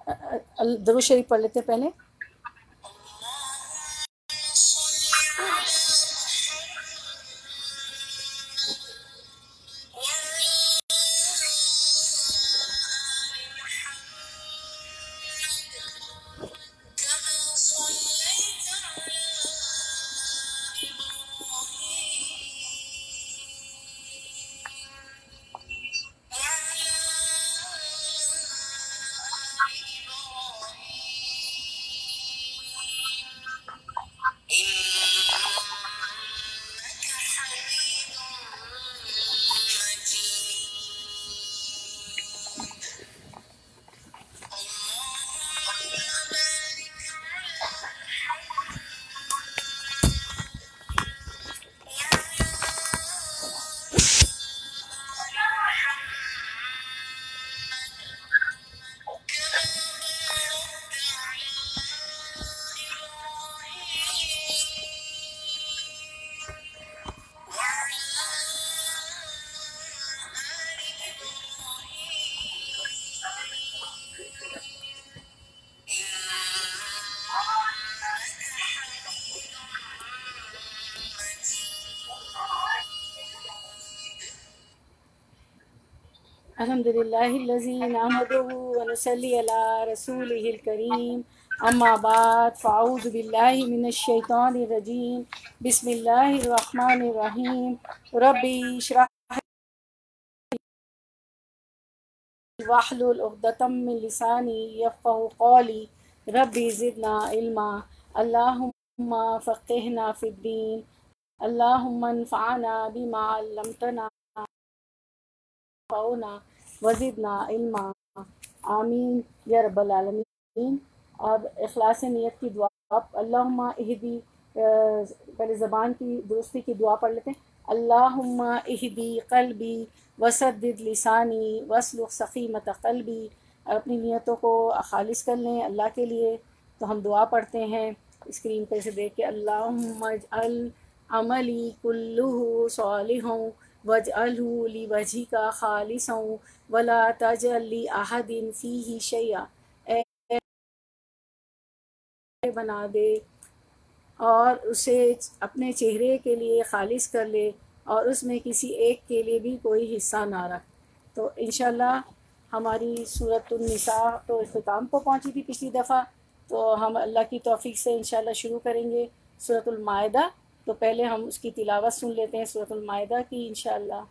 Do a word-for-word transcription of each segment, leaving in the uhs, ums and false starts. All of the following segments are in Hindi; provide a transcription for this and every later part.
दरूद शरीफ पढ़ लेते हैं पहले। अल्हम्दुलिल्लाहिल्लज़ी नहमदुहु व नुसल्ली अला रसूलिहिल करीम, अम्मा बाद फ़अऊज़ु बिल्लाहि मिनश शैतानिर रजीम, बिस्मिल्लाहिर रहमानिर रहीम। रब्बी इश्रह वहलुल उक़दतम मिन लिसानी यफ़क़हू क़ौली, रब्बी ज़िदना इल्मा, अल्लाहुम्मा फ़क़्हिना फ़िद्दीन, अल्लाहुम्मा अन्फ़अना बिमा अल्लमतना वज़िदना इल्मा, आमीन या रब्बल आलमीन। अब इखलास नियत की दुआ। अल्लाहुम्मा इहदी, पहले ज़बान की दुरुस्ती की दुआ पढ़ लेते हैं। अल्लाहुम्मा इहदी क़ल्बी वसद्दिद लिसानी वस्लुह सक़ीमत क़ल्बी। अपनी नियतों को खालिस कर लें अल्लाह के लिए। तो हम दुआ पढ़ते हैं स्क्रीन पर से देख के। अल्लाहुम्मा अल अमली कुल्लुहु सालिहन वजअलहु लिवजहिका खालिसन वला तजअल लि अहदिन फ़ीही शैअ। बना दे और उसे अपने चेहरे के लिए खालिस कर ले और उसमें किसी एक के लिए भी कोई हिस्सा ना रख। तो इंशाल्लाह हमारी सूरतुन निसा तो इख्तिताम को पहुंची थी पिछली दफ़ा, तो हम अल्लाह की तौफ़ीक से इंशाल्लाह शुरू करेंगे सूरतुल माइदा। तो पहले हम उसकी तिलावत सुन लेते हैं सूरतुल माइदा की इंशाल्लाह।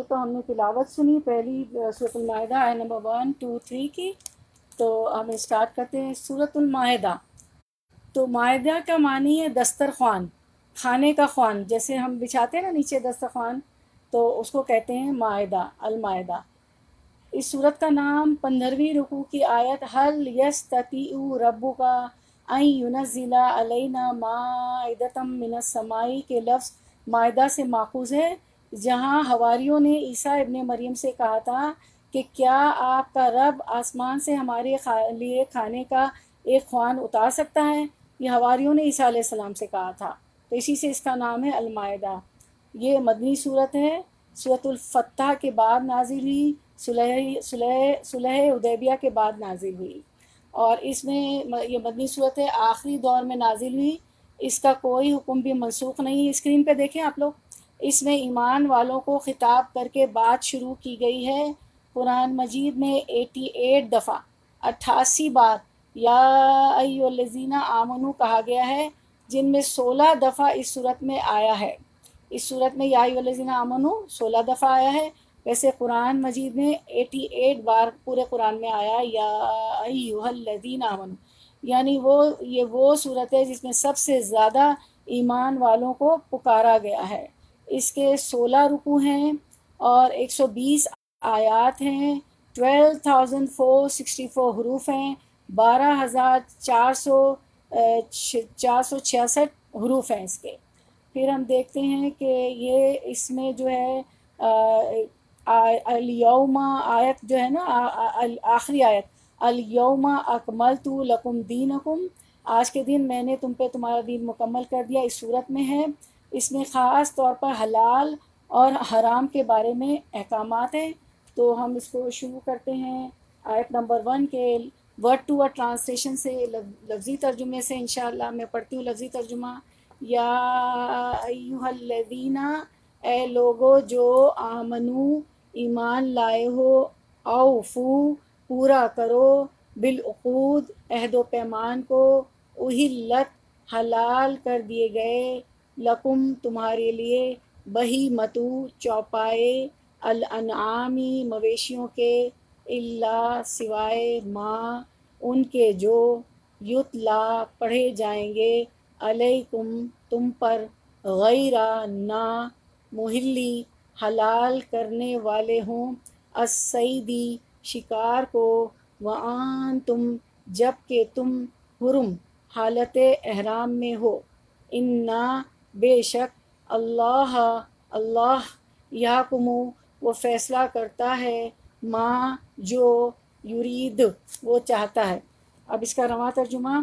तो हमने तिलावत सुनी पहली सूरतुल माइदा आयत नंबर वन टू थ्री की। तो हम स्टार्ट करते हैं सूरतुल माइदा। तो माइदा का मानी है दस्तरख्वान, खाने का ख्वान, जैसे हम बिछाते हैं ना नीचे दस्तरख्वान, तो उसको कहते हैं माइदा, अल माइदा। इस सूरत का नाम पंद्रहवीं रुकू की आयत हल यस्ततीउ रब्बुका अन युनज़्ज़िला अलैना माइदतम मिनस समाई के लफ्ज़ माइदा से माखूज़ है, जहाँ हवारियों ने ईसा इब्ने मरियम से कहा था कि क्या आपका रब आसमान से हमारे खा, लिए खाने का एक ख्वान उतार सकता है। ये हवारियों ने ईसा अलैहिस्सलाम से कहा था, तो इसी से इसका नाम है अल माइदा। ये मदनी सूरत है, सूरतुल फत्ह के बाद नाजिल हुई, सुलह सुलह सुलह उदैबिया के बाद नाजिल हुई, और इसमें ये मदनी सूरत है, आखिरी दौर में नाजिल हुई। इसका कोई हुक्म भी मनसूख नहीं। स्क्रीन पे देखें आप लोग, इसमें ईमान वालों को खिताब करके बात शुरू की गई है। कुरान मजीद में अठासी दफ़ा अट्ठासी बार या अय्युहल्लज़ीना आमनू कहा गया है, जिनमें सोलह दफ़ा इस सूरत में आया है। इस सूरत में या अय्युहल्लज़ीना आमनू सोलह दफ़ा आया है। वैसे कुरान मजीद में अठासी बार पूरे कुरान में आया या अय्युहल्लज़ीना आमनू, यानी वो ये वो सूरत है जिसमें सबसे ज़्यादा ईमान वालों को पुकारा गया है। इसके सोलह रुकू हैं और एक सौ बीस आयात हैं, twelve thousand four sixty four हरूफ हैं, बारह हज़ार चार सौ चार सौ छियासठ हरूफ हैं इसके। फिर हम देखते हैं कि ये इसमें जो है अल-यौमा आयत जो है ना, आखिरी आयत अल-यौमा अकमलतु लकुम दीनकुम, आज के दिन मैंने तुम पे तुम्हारा दीन मुकम्मल कर दिया, इस सूरत में है। इसमें ख़ास तौर पर हलाल और हराम के बारे में अहकामात हैं। तो हम इसको शुरू करते हैं आयत नंबर वन के वर्ड टू वर्ड ट्रांसलेशन से, लफ्ज़ी तर्जुमे से। इंशाअल्लाह मैं पढ़ती हूँ लफ्ज़ी तर्जुमा। या अय्युहल्लज़ीना, ए लोगो जो आमनू ईमान लाए हो, औफू पूरा करो, बिल उक़ूद अहदो पैमान को, उहिल्लत हलाल कर दिए गए, लकुम तुम्हारे लिए, बही मतू चौपाए, अल अनआमी मवेशियों के, इल्ला सिवाय माँ उनके जो, युतला पढ़े जाएंगे, अलैकुम तुम पर, गैरा ना मुहिल्ली हलाल करने वाले हों, अस्सईदी शिकार को, वआन तुम जबकि तुम हुरुम हालत एहराम में हो, इन्ना बेशक अल्लाह अल्लाह याकुमु वो फ़ैसला करता है, माँ जो युरीद वो चाहता है। अब इसका रवा तर्जुमा।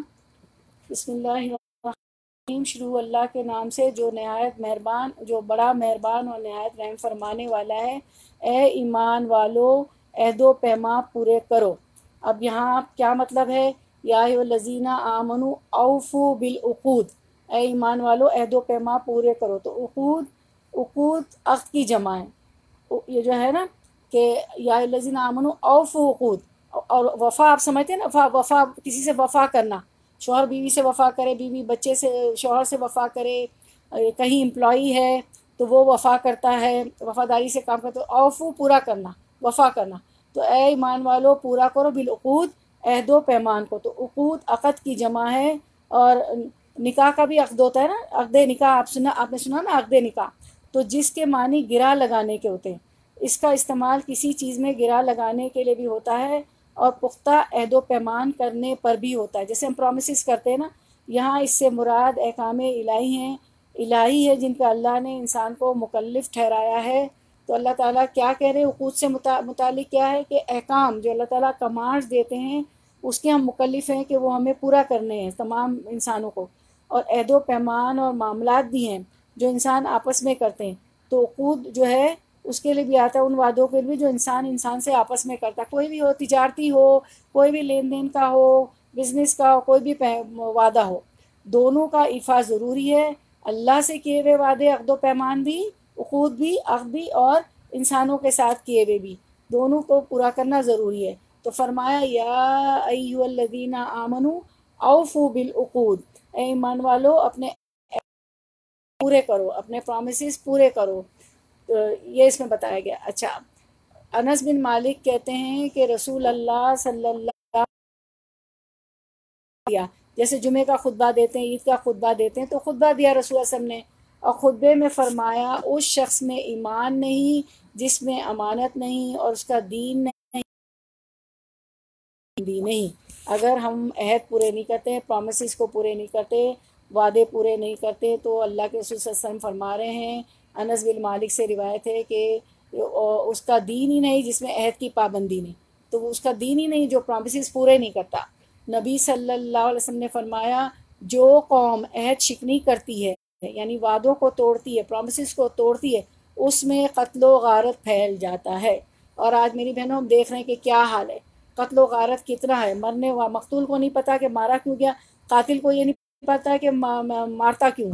बिस्मिल्लाहिर्रहमानिर्रहीम, शुरू अल्लाह के नाम से जो नहायत मेहरबान, जो बड़ा मेहरबान और नहायत रहम फरमाने वाला है। ए ईमान वालो अहदो पैमा पूरे करो। अब यहाँ क्या मतलब है, या अय्युहल्लज़ीना आमनू औफू बिल उक़ूद, ए ईमान वालो अहदो पैमा पूरे करो। तो उक़ूद, उक़ूद अक़्द की जमा है, ये जो है ना कि या अय्युहल्लज़ीना आमनू औफू उक़ूद, और वफ़ा आप समझते हैं ना, वफ़ा वफ़ा किसी से वफ़ा करना, शौहर बीवी से वफ़ा करे, बीवी बच्चे से शौहर से वफ़ा करे, कहीं एम्प्लॉई है तो वो वफ़ा करता है, वफ़ादारी से काम करता है। तो औफू पूरा करना, वफ़ा करना। तो ए ईमान वालो पूरा करो, बिल उक़ूद अहदो पैमान को। तो उक़ूद अक़द की जमा है, और निकाह का भी अक़द होता है ना, अक़द निकाह आप सुना, आपने सुना ना अक़द निकाह, तो जिसके मानी गिरा लगाने के होते हैं। इसका इस्तेमाल किसी चीज़ में गिरा लगाने के लिए भी होता है, और पुख्ता अहदो पैमान करने पर भी होता है, जैसे हम प्रॉमिसेस करते हैं ना। यहाँ इससे मुराद अहकाम इलाही हैं, इलाही है जिनका अल्लाह ने इंसान को मुकल्लिफ़ ठहराया है। तो अल्लाह ताला क्या कह रहे हैं, उक़ूद से मुता, मुतालिक क्या है कि अहकाम जो अल्लाह ताला कमांड्स देते हैं उसके हम मुकल्लिफ़ हैं कि वो हमें पूरा करने हैं तमाम इंसानों को। और अहदो पैमान और मामलात भी हैं जो इंसान आपस में करते हैं। तो उक़ूद जो है उसके लिए भी आता है, उन वादों के लिए जो इंसान इंसान से आपस में करता है, कोई भी हो, तिजारती हो, कोई भी लेन देन का हो, बिज़नेस का हो, कोई भी वादा हो, दोनों का इफ़ा ज़रूरी है। अल्लाह से किए हुए वादे अक़्द पैमान भी, उक़ूद भी, अक़्द भी, और इंसानों के साथ किए हुए भी, दोनों को पूरा करना ज़रूरी है। तो फरमाया या अय्युहल्लज़ीना आमनू औफू बिल उक़ूद, ईमान वालो अपने पूरे करो, अपने प्रॉमिसेस पूरे करो। तो ये इसमें बताया गया। अच्छा, अनस बिन मालिक कहते हैं कि रसूल अल्लाह सल्लल्लाहु अलैहि वसल्लम, जैसे जुमे का खुतबा देते हैं, ईद का खुतबा देते हैं, तो खुतबा दिया रसूल सल्लल्लाहु अलैहि वसल्लम ने, और खुतबे में फरमाया उस शख्स में ईमान नहीं जिसमें अमानत नहीं और उसका दीन नहीं भी नहीं। अगर हम अहद पूरे नहीं करते, प्रोमिस को पूरे नहीं करते, वादे पूरे नहीं करते, तो अल्लाह के रसूल सल्लल्लाहु अलैहि वसल्लम फरमा रहे हैं, अनस बिन मालिक से रिवायत है कि उसका दीन ही नहीं जिसमें अहद की पाबंदी नहीं, तो उसका दीन ही नहीं जो प्रोमिस पूरे नहीं करता। नबी सल्लल्लाहु अलैहि वसल्लम ने फरमाया जो कौम अहद शिकनी करती है, यानी वादों को तोड़ती है, प्रोमिस को तोड़ती है, उसमें कत्लो गारत फैल जाता है। और आज मेरी बहनों हम देख रहे हैं कि क्या हाल है, कत्लो गारत कितना है। मरने वा मकतूल को नहीं पता कि मारा क्यों गया, कातिल को ये नहीं पता है कि मा, मा, मारता क्यों।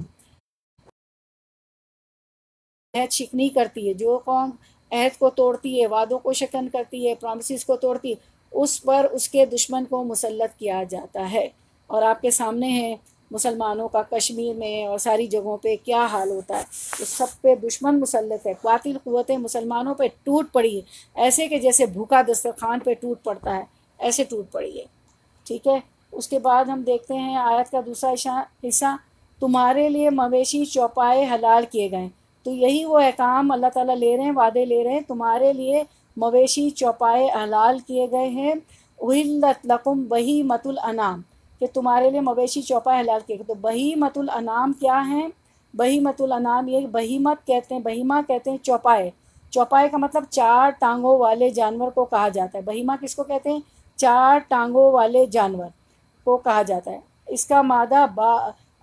अहद शिकनी करती है, जो कौम अहद को तोड़ती है, वादों को शिकन करती है, प्रॉमिसेस को तोड़ती है, उस पर उसके दुश्मन को मुसल्लत किया जाता है। और आपके सामने है मुसलमानों का कश्मीर में और सारी जगहों पे क्या हाल होता है, तो सब पे दुश्मन मुसल्लत है। कातिल क़ुव्वतें मुसलमानों पे टूट पड़ी है, ऐसे कि जैसे भूखा दस्तरखान पे टूट पड़ता है, ऐसे टूट पड़ी है। ठीक है, उसके बाद हम देखते हैं आयत का दूसरा हिस्सा, तुम्हारे लिए मवेशी चौपाए हलाल किए गए। तो यही वो अहकाम अल्लाह ताला ले रहे हैं, वादे ले रहे हैं, तुम्हारे लिए मवेशी चौपाए हलाल किए गए हैं। उहिल्लत लकुम बहीमतुल अनाम, कि तुम्हारे लिए मवेशी चौपाए हलाल किए गए। तो बहीमतुल अनाम क्या हैं? बहीमतुल अनाम ये बहीमत कहते हैं, बहीमा कहते हैं चौपाए। चौपाए का मतलब चार टांगों वाले जानवर को कहा जाता है। बहीमा किसको कहते हैं? चार टांगों वाले जानवर को कहा जाता है। इसका मादा बा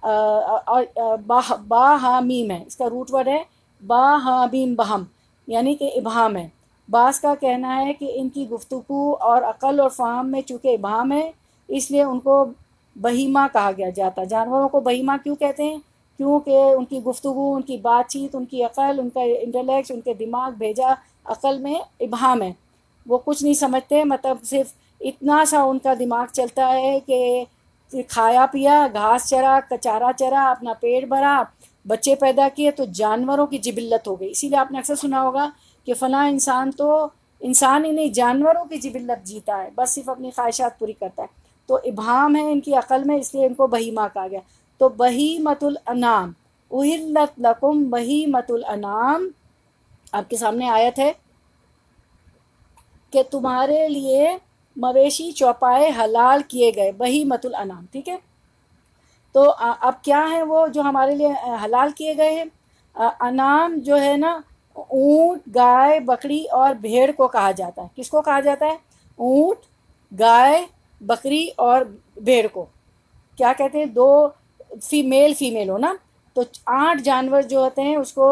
बाहामीम है, इसका रूट वर्ड है बाहामीम बहम, यानी कि इबहाम है। बास का कहना है कि इनकी गुफ्तगू और अक़ल और फ़हम में चूँकि इबहाम है, इसलिए उनको बहीमा कहा गया जाता है। जानवरों को बहीमा क्यों कहते हैं? क्योंकि उनकी गुफ्तगू, उनकी बातचीत, उनकी अक़ल, उनका इंटेलेक्ट, उनके दिमाग भेजा अक़ल में इबहाम है। वो कुछ नहीं समझते, मतलब सिर्फ इतना सा उनका दिमाग चलता है कि खाया पिया, घास चरा, चारा चरा, अपना पेट भरा, बच्चे पैदा किए, तो जानवरों की जिबिल्लत हो गई। इसीलिए आपने अक्सर सुना होगा कि फ़लाँ इंसान तो इंसान ही नहीं जानवरों की जिबिल्लत जीता है, बस सिर्फ अपनी ख्वाहिशात पूरी करता है। तो इबहाम है इनकी अक़ल में, इसलिए इनको बहीमा कहा गया। तो बहीमतुल अनाम, उहिल्लत लकुम बहीमतुल अनाम, आपके सामने आयत है कि तुम्हारे लिए मवेशी चौपाए हलाल किए गए, बहीमतुल अनाम। ठीक है, तो अब क्या है वो जो हमारे लिए हलाल किए गए हैं? अनाम जो है ना, ऊँट, गाय, बकरी और भेड़ को कहा जाता है। किसको कहा जाता है? ऊँट, गाय, बकरी और भेड़ को क्या कहते हैं? दो फीमेल फीमेल हो ना, तो आठ जानवर जो होते हैं उसको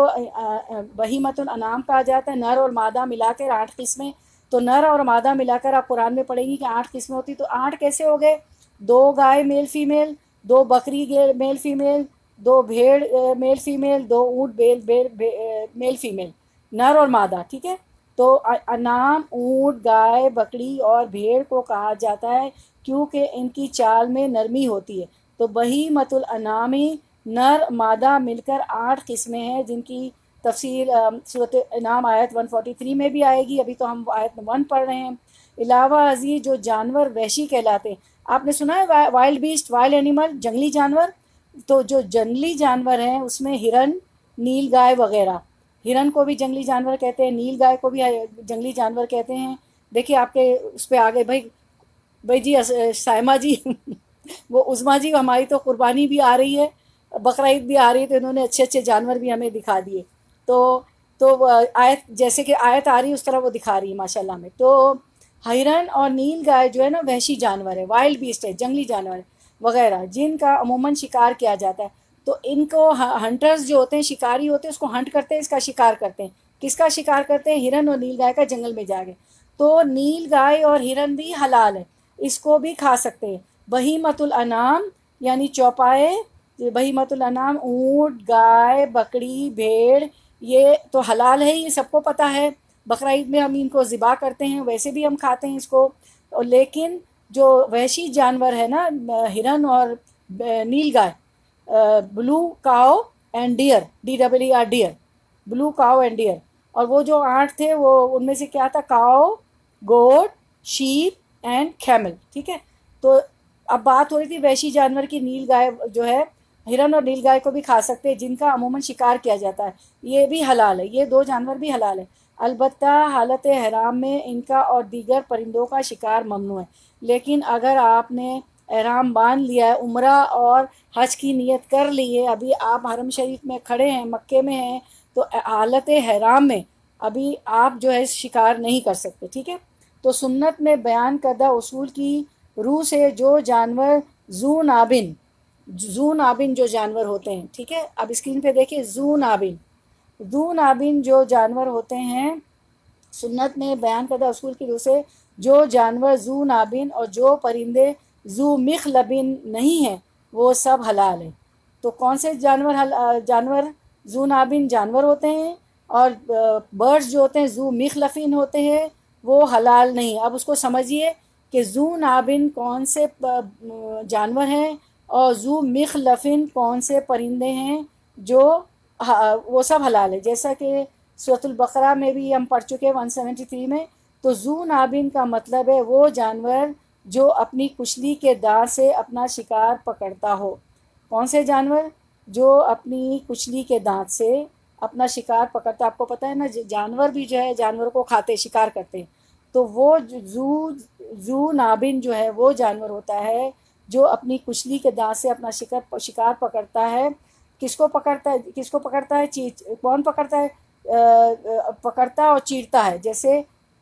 बहीमतुल अनाम कहा जाता है। नर और मादा मिलाकर आठ किस्में, तो नर और मादा मिलाकर आप कुरान में पढ़ेंगी कि आठ किस्में होती। तो आठ कैसे हो गए? दो गाय मेल फीमेल, दो बकरी मेल फीमेल, दो भेड़ मेल फीमेल, दो ऊँट बेल बेल मेल फीमेल, नर और मादा। ठीक है, तो अनाम, ऊँट, गाय, बकरी और भेड़ को कहा जाता है क्योंकि इनकी चाल में नरमी होती है। तो बहीमतुल अनामी, नर मादा मिलकर आठ किस्में हैं, जिनकी तफसील सूरत इनाम आयत एक सौ तैंतालीस में भी आएगी। अभी तो हम आयत वन पढ़ रहे हैं। अलावा अजीज जो जानवर वहशी कहलाते हैं, आपने सुना है वाइल्ड बीस्ट, वाइल्ड एनिमल, जंगली जानवर। तो जो जंगली जानवर हैं उसमें हिरन, नील गाय वगैरह, हिरन को भी जंगली जानवर कहते हैं, नील गाय को भी जंगली जानवर कहते हैं। देखिए आपके उस पर आ गए भाई भाई जी साइमा जी वो उज़मा जी, हमारी तो कुर्बानी भी आ रही है, बकरा ईद भी आ रही है, तो इन्होंने अच्छे अच्छे जानवर भी हमें दिखा दिए। तो तो आयत जैसे कि आयत आ रही है उस तरह वो दिखा रही है माशाल्लाह में। तो हिरन और नील गाय जो है ना वहशी जानवर है, वाइल्ड बीस्ट है, जंगली जानवर वगैरह, जिनका अमूमन शिकार किया जाता है। तो इनको हंटर्स जो होते हैं, शिकारी होते हैं, उसको हंट करते हैं, इसका शिकार करते हैं। किसका शिकार करते हैं? हिरन और नील गाय का, जंगल में जाके। तो नील गाय और हिरन भी हलाल है, इसको भी खा सकते हैं। बहीमतुल अनाम यानी चौपाए, बहीमतुल अनाम ऊँट, गाय, बकरी, भेड़, ये तो हलाल है, ये सबको पता है। बकरा ईद में हम इनको ज़िबा करते हैं, वैसे भी हम खाते हैं इसको। और लेकिन जो वहशी जानवर है ना, हिरन और नील गाय, blue cow and deer, D W R deer, blue cow and deer, और वो जो आठ थे वो उनमें से क्या था, cow, goat, sheep and camel, ठीक है। तो अब बात हो रही थी वैशी जानवर की, नील गाय जो है, हिरन और नील गाय को भी खा सकते हैं, जिनका अमूमन शिकार किया जाता है, ये भी हलाल है, ये दो जानवर भी हलाल है। अलबत्ता हालत हराम में इनका और दीगर परिंदों का शिकार ममनू है। लेकिन अगर आपने एहराम बांध लिया है, उम्रा और हज की नियत कर ली है, अभी आप हरम शरीफ में खड़े हैं, मक्के में हैं, तो हालत हराम में अभी आप जो है शिकार नहीं कर सकते, ठीक है। तो सुन्नत में बयान करदा उसूल की रूह से जो जानवर जू नाबिन, जू नाबिन जो जानवर होते हैं, ठीक है, अब स्क्रीन पे देखिए, जू नाबिन, जू नाबिन जो जानवर होते हैं, सुन्नत में बयान करदा उसूल की रूह से जो जानवर जू नाबिन और जो परिंदे जू मिखलबिन नहीं हैं, वो सब हलाल है। तो कौन से जानवर हल जानवर जू नाबिन जानवर होते हैं, और बर्ड्स जो होते हैं जू मिखलफिन होते हैं, वो हलाल नहीं। अब उसको समझिए कि जू नाबिन कौन से जानवर हैं और जू मिखलफिन कौन से परिंदे हैं, जो वो सब हलाल है। जैसा कि सूरतुल बकरा में भी हम पढ़ चुके हैं एक सौ तिहत्तर में। तो जू नाबिन का मतलब है वो जानवर जो अपनी कुचली के दांत से अपना शिकार पकड़ता हो। कौन से जानवर? जो अपनी कुचली के दांत से अपना शिकार पकड़ता। आपको पता है ना, जानवर भी जो है जानवरों को खाते, शिकार करते हैं। तो वो जू जू नाबिन जो है वो जानवर होता है जो अपनी कुचली के दांत से अपना शिकार शिकार पकड़ता है। किसको पकड़ता है? किसको पकड़ता है? चीट कौन पकड़ता है? आ, पकड़ता और चीरता है। जैसे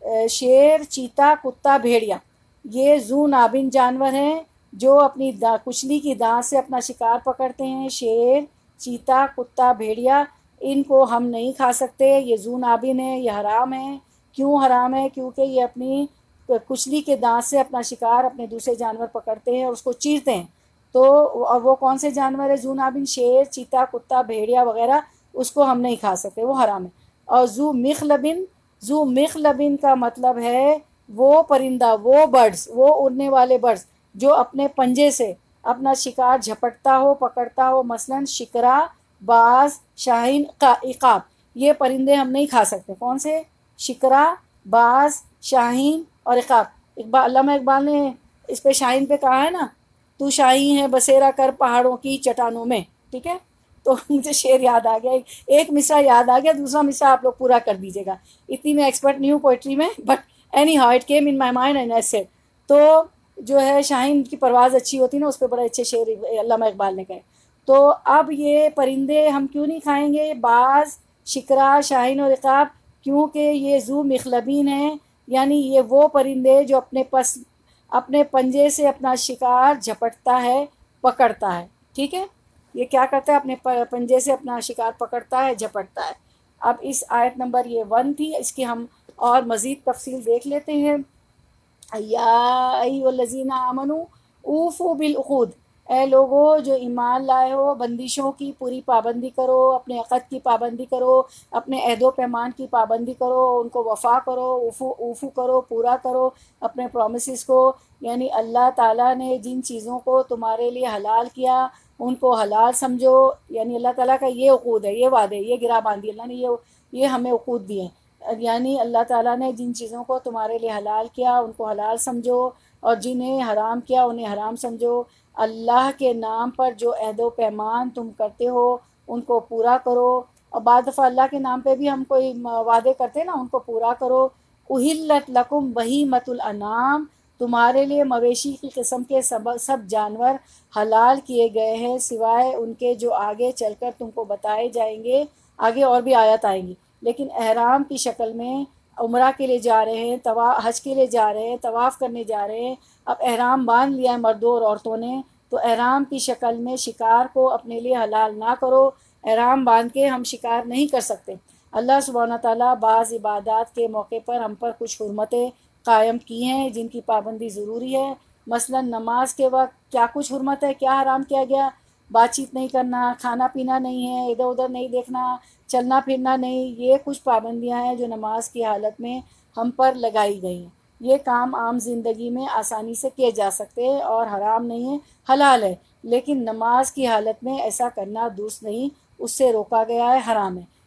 शेर, चीता, कुत्ता, भेड़िया, ये जू नाबिन जानवर हैं जो अपनी दा कुचली की दांत से अपना शिकार पकड़ते हैं। शेर, चीता, कुत्ता, भेड़िया, इनको हम नहीं खा सकते, ये जू नाबिन है, ये हराम है। क्यों हराम है? क्योंकि ये अपनी कुचली के दांत से अपना शिकार अपने दूसरे जानवर पकड़ते हैं और उसको चीरते हैं। तो और वो कौन से जानवर है जू नाबिन? शेर, चीता, कुत्ता, भेड़िया वगैरह, उसको हम नहीं खा सकते, वो हराम है। और जू मिखलबिन, जू मिखलबिन का मतलब है वो परिंदा, वो बर्ड्स, वो उड़ने वाले बर्ड्स जो अपने पंजे से अपना शिकार झपटता हो, पकड़ता हो। मसलन शिकरा, बाज, शाहीन, इकाब, ये परिंदे हम नहीं खा सकते। कौन से? शिकरा, बाज, शाहीन और इकाब। इकबाल, अल्लामा इकबाल ने इस पे शाहीन पे कहा है ना, तू शाहीन है बसेरा कर पहाड़ों की चट्टानों में, ठीक है। तो मुझे शेर याद आ गया, एक मिसरा याद आ गया, दूसरा मिसरा आप लोग पूरा कर दीजिएगा। इतनी मैं एक्सपर्ट नहीं हूँ पोइट्री में, but anyhow it came in my mind and I said. तो जो है शाहीन की परवाज़ अच्छी होती ना, उस पर बड़े अच्छे शेर अल्लामा इकबाल ने कहे। तो अब ये परिंदे हम क्यों नहीं खाएंगे? बाज, शिकरा, शाहीन और इकाब, क्योंकि ये जू मिखलबीन हैं, यानी ये वो परिंदे जो अपने पस अपने पंजे से अपना शिकार झपटता है, पकड़ता है, ठीक है। ये क्या करता है? अपने पंजे से अपना शिकार पकड़ता है, झपटता है। अब इस आयत नंबर ये वन थी, इसकी हम और मज़ीद तफसील देख लेते हैं। या अय्युहल्लज़ीना आमनू ऊफ़ू बिल उक़ूद, ए लोगो जो ईमान लाए हो, बंदिशों की पूरी पाबंदी करो, अपने अक़द की पाबंदी करो, अपने अहदो पैमान की पाबंदी करो, उनको वफ़ा करो, ऊफ़ू ऊफ़ू करो, पूरा करो अपने प्रॉमिसेस को। यानी अल्लाह ताला ने जिन चीज़ों को तुम्हारे लिए हलाल किया उनको हलाल समझो। यानी अल्लाह ताला का ये उक़ूद है, ये वादे, ये गिरा बांधी अल्लाह ने ये ये हमें उक़ूद दिए। यानी अल्लाह ताला ने जिन चीज़ों को तुम्हारे लिए हलाल किया उनको हलाल समझो, और जिन्हें हराम किया उन्हें हराम समझो। अल्लाह के नाम पर जो अहदो पैमान तुम करते हो उनको पूरा करो। और बाद दफ़ा अल्लाह के नाम पे भी हम कोई वादे करते हैं ना, उनको पूरा करो। उहिल्लत लकुम बहीमतुल अनाम, तुम्हारे लिए मवेशी की किस्म के सब सब जानवर हलाल किए गए हैं, सिवाय उनके जो आगे चलकर तुमको बताए जाएंगे। आगे और भी आयत आएंगी। लेकिन एहराम की शक्ल में उम्रा के लिए जा रहे हैं, तवा हज के लिए जा रहे हैं, तवाफ़ करने जा रहे हैं। अब एहराम बांध लिया है मर्दों और औरतों ने, तो एहराम की शक्ल में शिकार को अपने लिए हलाल ना करो। एहराम बांध के हम शिकार नहीं कर सकते। अल्लाह सुब्हाना ताला बाज़ इबादात के मौके पर हम पर कुछ हुर्मतें कायम की हैं जिनकी पाबंदी ज़रूरी है। मसलन नमाज के वक्त क्या कुछ हुर्मत है, क्या हराम किया गया? बातचीत नहीं करना, खाना पीना नहीं है, इधर उधर नहीं देखना, चलना फिरना नहीं, ये कुछ पाबंदियां हैं जो नमाज की हालत में हम पर लगाई गई हैं। ये काम आम ज़िंदगी में आसानी से किए जा सकते हैं और हराम नहीं है, हलाल है। लेकिन नमाज की हालत में ऐसा करना दुरुस्त नहीं, उससे रोका गया है, हराम है।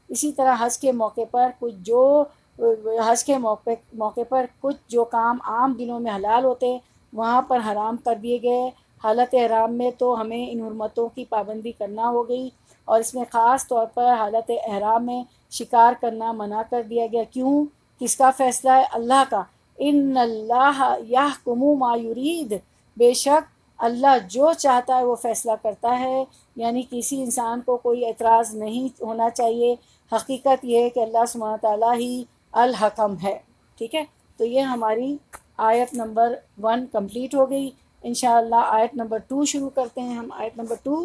इसी तरह हज के मौके पर कुछ जो हज के मौके मौके पर कुछ जो काम आम दिनों में हलाल होते वहाँ पर हराम कर दिए गए। हालत एहराम में तो हमें इन हुर्मतों की पाबंदी करना हो गई, और इसमें ख़ास तौर पर हालत एहराम में शिकार करना मना कर दिया गया। क्यों? किसका फ़ैसला है? अल्लाह का। इन्नल्लाह यहकुमु मा युरीद, बेशक अल्लाह जो चाहता है वो फ़ैसला करता है, यानी किसी इंसान को कोई एतराज़ नहीं होना चाहिए। हकीकत ये है कि अल्लाह सुब्हानहू तआला ही अल हकम है। ठीक है, तो ये हमारी आयत नंबर वन कंप्लीट हो गई। इंशाअल्लाह आयत नंबर टू शुरू करते हैं हम। आयत नंबर टू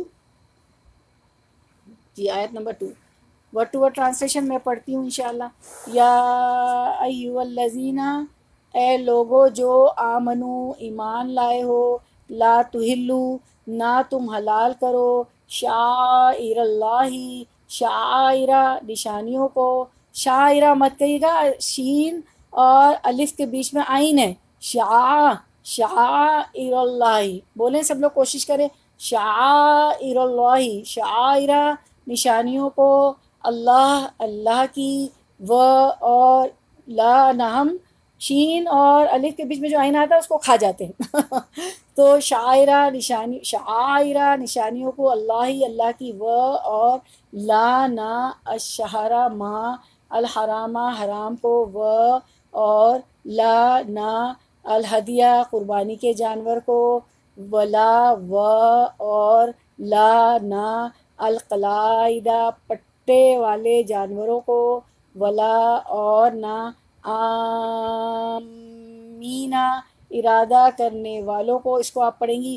जी, आयत number two word to word translation मैं पढ़ती हूँ इंशाअल्लाह। या अय्युहल्लज़ीना, ए लोगो जो आमनु ईमान लाए हो, ला तुहिल्लू, ना तुम हलाल करो, शाइरल्लाही, शाइरा निशानियों को। शाइरा मत कहिएगा, शीन और अलिफ के बीच में आइन है। शा शाइरल्लाही बोलें, सब लोग कोशिश करें। शाइरल्लाही, शाइरा निशानियों को, अल्लाह अल्लाह की, व और ला नहम, शीन और अलिफ के बीच में जो आइन आता है उसको खा जाते हैं तो शायरा निशानी, शायरा निशानियों को, अल्लाह ही अल्लाह की, व और ला ना अशहरा माँ, अल हरामा हराम को, व और ला ना अल हदिया कुर्बानी के जानवर को, वला व और ला ना अल कलाइदा पट्टे वाले जानवरों को, वला और ना आमीना इरादा करने वालों को। इसको आप पढ़ेंगी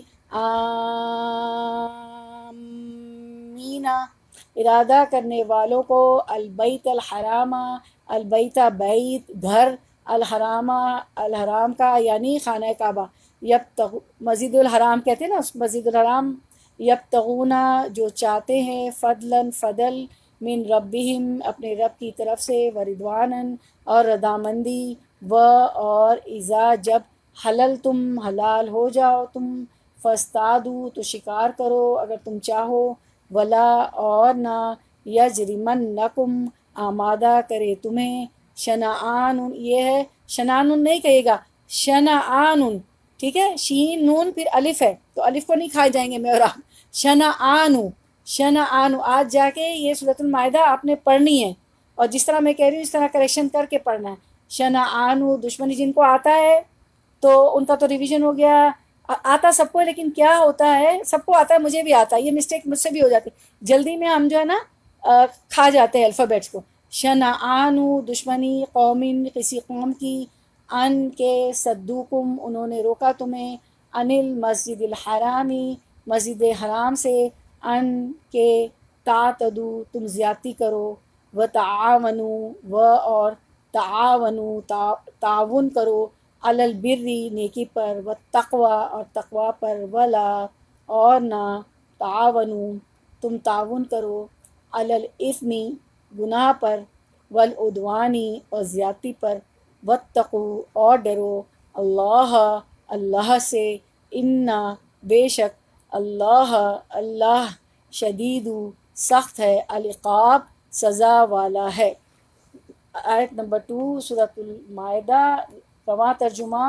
आमीना इरादा करने वालों को। अलबैत अल हरामा, अलबैता बैत घर, अल हरामा अल हराम का यानी खाना काबा। यब तक मस्जिदुल हराम कहते हैं ना, उस मस्जिदुल हराम। यब तगुना जो चाहते हैं, फ़दलन फ़दल, मिन रब्बिहिम अपने रब की तरफ से, व रिदवानन और रदामंदी, व और इज़ा जब, हलल तुम हलाल हो जाओ तुम, फ़स्तादू तो शिकार करो अगर तुम चाहो, वला और ना यजरिमन्नकुम आमादा करे तुम्हें, शनाआन ये है, शनानुन नहीं कहेगा, शनाआन। ठीक है, शीन नून फिर अलिफ है तो अलिफ को नहीं खाए जाएंगे मैं और आप। शनाआनु, शनाआनु आज जाके ये सूरतुल माइदा आपने पढ़नी है, और जिस तरह मैं कह रही हूँ इस तरह करेक्शन करके पढ़ना है। शनाआनु दुश्मनी, जिनको आता है तो उनका तो रिवीजन हो गया। आता सबको है, लेकिन क्या होता है, सबको आता है, मुझे भी आता है, ये मिस्टेक मुझसे भी हो जाती है। जल्दी में हम जो है ना आ, खा जाते हैं अल्फ़ाबेट्स को। शनाआनु दुश्मनी, कौमिन किसी कौम की, अन के सद्दुकुम उन्होंने रोका तुम्हें, अनिल मस्जिदिल हरामी मस्जिद हराम से, अन के तातदू तुम ज़्यादती करो, व तावनु व और तावनु ता, ताउन करो, अलल बिर्री नेकी पर, व तक़वा और तक़वा पर, वला और ना तावनु तुम ताउन करो, अलल इस्मी गुनाह पर, वल उद्वानी और ज़्यादती पर, वत्तक़ू और डरो, अल्लाह अल्लाह से, इन्ना बेशक, अल्लाह अल्लाह, शदीदु सख्त है, अल-इक़ाब सज़ा वाला है। आयत नंबर टू सूरतुल माइदा कमा तर्जुमा।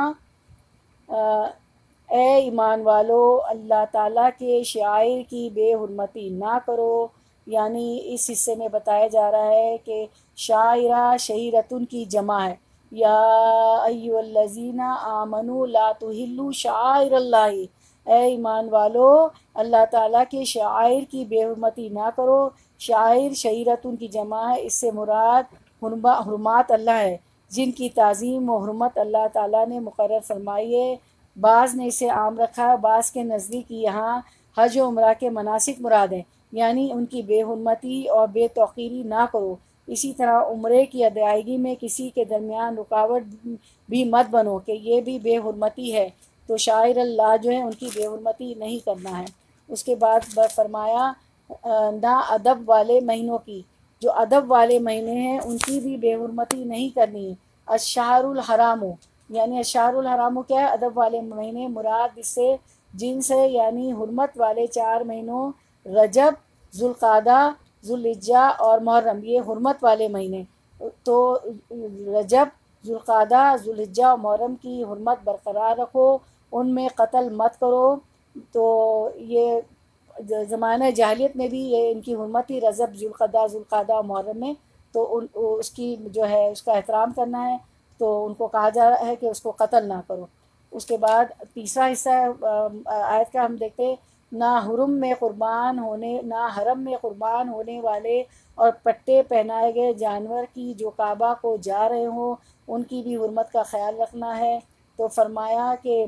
ए ईमान वालो, अल्लाह ताला के शायर की बेहुरमती ना करो, यानी इस हिस्से में बताया जा रहा है कि शायरा शहीरतुन की जमा है। या अय्युहल्लज़ीना आमनु ला तुहिल्लू शाइरल्लाहि, ए ईमान वालो अल्लाह ताला के शायर की बेहुरमती ना करो। शायर शहीरतुन की जमा है, इससे मुराद हुरमा हुर्मात अल्लाह है, जिनकी ताज़ीम व हुर्मत अल्लाह ताला ने मुकर्रर फरमाई है। बाज़ ने इसे आम रखा, बाज़ के नज़दीक यहाँ हज व उम्रा के मनासिक मुराद हैं, यानी उनकी बेहुरमती और बेतौक़ीरी ना करो। इसी तरह उम्रे की अदायगी में किसी के दरमियान रुकावट भी मत बनो कि ये भी बेहुरमती है, तो शायर अल्लाह जो है उनकी बेहुरमती नहीं करना है। उसके बाद फरमाया ना अदब वाले महीनों की, जो अदब वाले महीने हैं उनकी भी बेहुरमती नहीं करनी है। अशहरुल हरामो, यानी अशहरुल हरामो क्या है? अदब वाले महीने, मुराद इससे जिनसे यानी हुर्मत वाले चार महीनों रजब, जुल्क़ादा जुल्हिज्जा और मुहर्रम ये हुर्मत वाले महीने, तो रजब, जुल्क़ादा, जुल्हिज्जा और मुहर्रम की हुर्मत बरकरार रखो, उनमें कत्ल मत करो। तो ये ज़माना जाहिलियत में भी ये इनकी हुर्मत थी, रजब, जुल्क़ादा जुल्क़ादा और मुहर्रम में। तो उन उसकी जो है उसका एहतराम करना है, तो उनको कहा जा रहा है कि उसको कत्ल ना करो। उसके बाद तीसरा हिस्सा आयत का हम देखते हैं, ना हुरम में क़ुरबान होने ना हरम में क़ुरबान होने वाले और पट्टे पहनाए गए जानवर की जो काबा को जा रहे हों, उनकी भी हुर्मत का ख्याल रखना है। तो फरमाया कि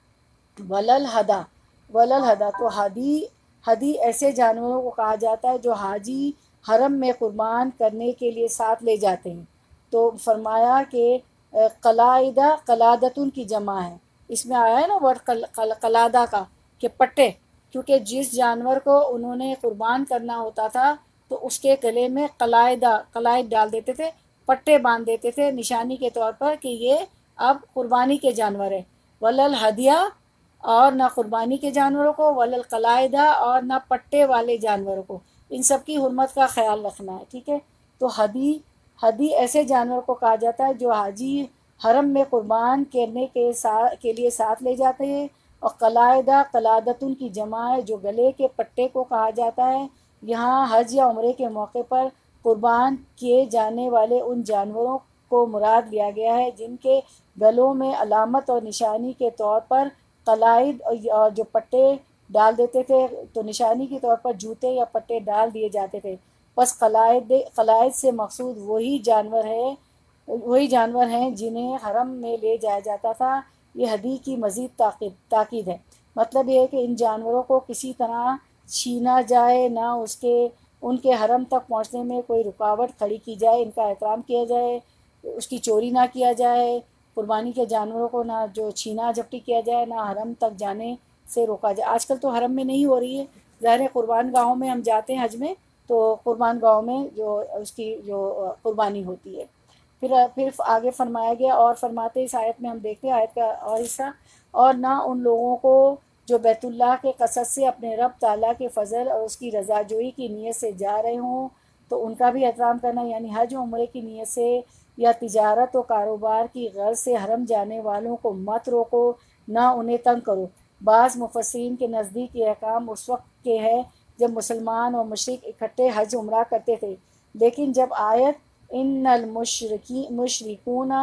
वलल हदा, वलल हदा तो हदी, हदी ऐसे जानवरों को कहा जाता है जो हाजी हरम में क़ुरबान करने के लिए साथ ले जाते हैं। तो फरमाया कि कलाइदा, कलादतुन की जमा है, इसमें आया है ना वर्ड कल, कल, कलादा का, कि पट्टे, क्योंकि जिस जानवर को उन्होंने क़ुरबान करना होता था तो उसके गले में कलाइदा, कलाइद डाल देते थे, पट्टे बांध देते थे निशानी के तौर पर कि ये अब क़ुरबानी के जानवर है। वलल हदिया, और ना क़ुरबानी के जानवरों को, वलल कलाइदा, और ना पट्टे वाले जानवरों को, इन सब की हुर्मत का ख्याल रखना है। ठीक है, तो हदी, हदी ऐसे जानवर को कहा जाता है जो हाजी हरम में क़ुरबान करने के साथ के लिए साथ ले जाते हैं। और कलाइदा, कलादतुन की जमा है, जो गले के पट्टे को कहा जाता है। यहाँ हज या उम्रे के मौके पर क़ुरबान किए जाने वाले उन जानवरों को मुराद लिया गया है जिनके गलों में अलामत और निशानी के तौर पर कलाइद और जो पट्टे डाल देते थे, तो निशानी के तौर पर जूते या पट्टे डाल दिए जाते थे। बस कलाइद, कलाइद से मकसूद वही जानवर है, वही जानवर हैं जिन्हें हरम में ले जाया जाता था। ये हदी की मज़ीद ताकीद ताकीद है। मतलब ये है कि इन जानवरों को किसी तरह छीना जाए ना, उसके उनके हरम तक पहुंचने में कोई रुकावट खड़ी की जाए, इनका एहतराम किया जाए, उसकी चोरी ना किया जाए, कुर्बानी के जानवरों को ना जो छीना झपटी किया जाए, ना हरम तक जाने से रोका जाए। आजकल तो हरम में नहीं हो रही है, ज़ाहिर है कुर्बान गाहों में हम जाते हैं हज में, तो कुर्बान गाहों में जो उसकी जो कुर्बानी होती है। फिर फिर आगे फरमाया गया, और फरमाते इस आयत में हम देखते हैं आयत का और हिस्सा, और ना उन लोगों को जो बैतुल्लाह के कसद से अपने रब ताला के फ़ज़ल और उसकी रज़ाजोई की नीयत से जा रहे हों, तो उनका भी एहतराम करना, यानी हज उम्रे की नीयत से या तिजारत व कारोबार की गर्ज से हरम जाने वालों को मत रोको, ना उन्हें तंग करो। बाज़ मुफस्सिरीन के नज़दीक ये अहकाम उस वक्त के है जब मुसलमान और मुशरिक इकट्ठे हज उम्रा करते थे, लेकिन जब आयत इन्नल मुशरिकी मुशरिकूना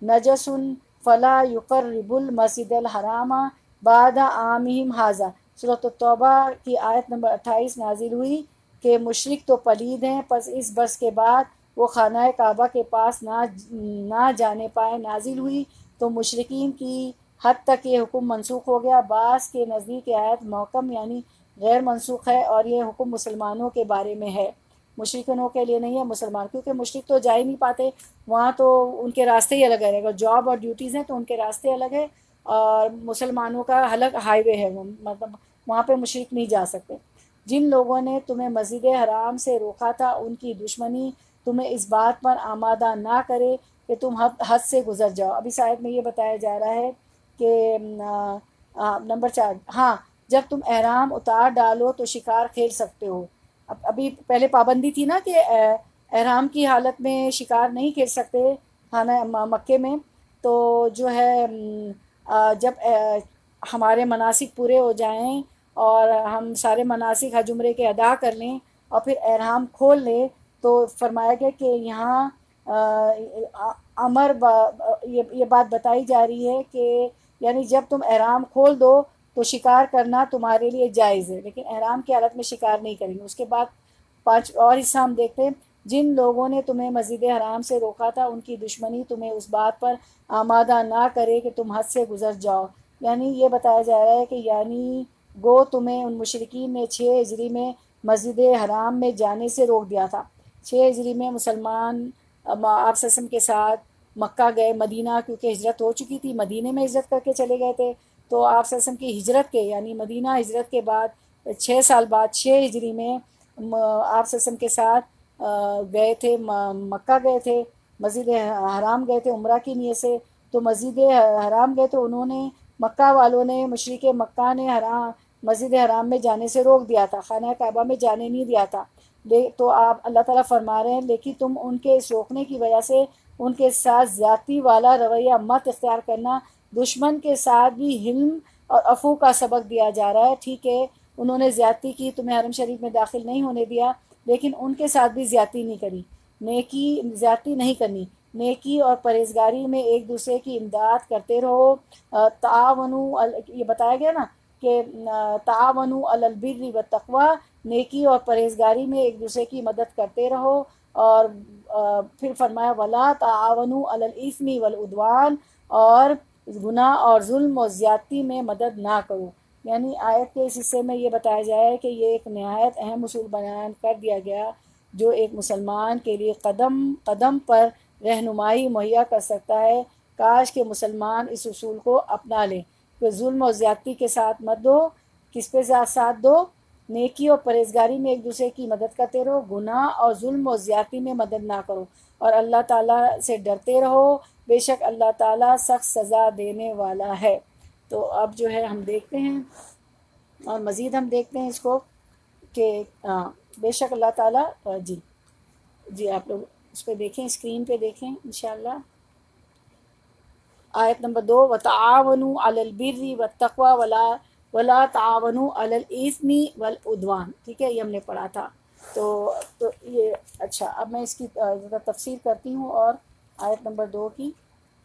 नजसुन फ़ला युक़र्रिबुल मस्जिदल हरामा बादा आमिहिम हाज़ा, सूरत तौबा की आयत नंबर अट्ठाईस नाजिल हुई कि मुशरिक तो पलीद हैं, बस इस बरस के बाद वो खाना काबा के पास ना ना जाने पाए नाजिल हुई, तो मुशरिकीन की हद तक ये हुक्म मनसूख हो गया। बास के नज़दीक आयत महकम यानी गैर मनसूख है, और ये हुक्म मुसलमानों के बारे में है, मुशरिकों के लिए नहीं है। मुसलमान, क्योंकि मुशरिक तो जा ही नहीं पाते, वहाँ तो उनके रास्ते ही अलग है, अगर जॉब और ड्यूटीज़ हैं तो उनके रास्ते अलग है, और मुसलमानों का अलग हाईवे है, वो मतलब वहाँ पे मुशरिक नहीं जा सकते। जिन लोगों ने तुम्हें मस्जिद हराम से रोका था, उनकी दुश्मनी तुम्हें इस बात पर आमादा ना करे कि तुम हद हद से गुज़र जाओ। अभी शायद में ये बताया जा रहा है कि नंबर चार, हाँ, जब तुम एहराम उतार डालो तो शिकार खेल सकते हो। अब अभी पहले पाबंदी थी ना कि एहराम की हालत में शिकार नहीं खेल सकते खाना मक्के में, तो जो है जब हमारे मनासिक पूरे हो जाएं और हम सारे मनासिक हज उम्रे के अदा कर लें और फिर एहराम खोल लें, तो फरमाया गया कि यहाँ अमर ये ये बात बताई जा रही है कि यानी जब तुम एहराम खोल दो तो शिकार करना तुम्हारे लिए जायज़ है, लेकिन एहराम की हालत में शिकार नहीं करेंगे। उसके बाद पाँच और हिस्सा हम देखते हैं, जिन लोगों ने तुम्हें मस्जिद हराम से रोका था, उनकी दुश्मनी तुम्हें उस बात पर आमादा ना करे कि तुम हद से गुज़र जाओ। यानी ये बताया जा रहा है कि यानी गो तुम्हें उन मुशरिकीन ने छः हिजरी में मस्जिद हराम में जाने से रोक दिया था। छः हिजरी में मुसलमान आप ससम के साथ मक्का गए, मदीना क्योंकि हिजरत हो चुकी थी, मदीने में हिजरत करके चले गए थे, तो आप ससम की हिजरत के यानी मदीना हिजरत के बाद छः साल बाद छः हिजरी में आप ससम के साथ गए थे, मक्का गए थे, मस्जिद हराम गए थे उम्रा की नीयत से। तो मस्जिद हराम गए तो उन्होंने मक्का वालों ने, मुशरिक मक्का ने हराम मस्जिद हराम में जाने से रोक दिया था, खाना काबा में जाने नहीं दिया था। ले तो आप अल्लाह ताला फरमा रहे हैं लेकिन तुम उनके इस रोकने की वजह से उनके साथ ज़्यादती वाला रवैया मत इख्तियार करना। दुश्मन के साथ भी हिल्म और अफू का सबक दिया जा रहा है। ठीक है, उन्होंने ज़्यादती की, तुम्हें हरम शरीफ में दाखिल नहीं होने दिया, लेकिन उनके साथ भी ज़्यादती नहीं करी, नेकी ज़्यादती नहीं करनी। नेकी और परहेज़गारी में एक दूसरे की इमदाद करते रहो। तावनु, ये बताया गया ना कि तावनु अलल बिर्रि व तक़वा, नेकी और परहेज़गारी में एक दूसरे की मदद करते रहो। और आ, फिर फरमाया वला तावनु अलल इस्मी वल उद्वान, और गुनाह और जुल्म और ज़्यादती में मदद ना करो। यानी आयत के इस हिस्से में ये बताया जाए कि ये एक नहायत अहम उसूल बयान कर दिया गया जो एक मुसलमान के लिए कदम कदम पर रहनुमाई मुहैया कर सकता है। काश के मुसलमान इस उसूल को अपना लें कि जुल्म और ज़्यादती के साथ मत दो। किस पे साथ दो? नेकी और परहेज़गारी में एक दूसरे की मदद करते रहो, गुनाह और जुल्म और ज़्यादती में मदद ना करो, और अल्लाह ताला से डरते रहो, बेशक अल्लाह ताला सख्त सज़ा देने वाला है। तो अब जो है हम देखते हैं और मज़ीद हम देखते हैं इसको कि बेशक अल्लाह ताला, जी जी आप लोग उस पर देखें, स्क्रीन पे देखें इंशाअल्लाह। आयत नंबर दो, व तावनु अलल बिर्रि व तक़वा वला वला तावनु अलल इस्मी वल उद्वान। ठीक है, ये हमने पढ़ा था। तो तो ये अच्छा, अब मैं इसकी ज़रा तफसीर करती हूँ। और आयत नंबर दो की,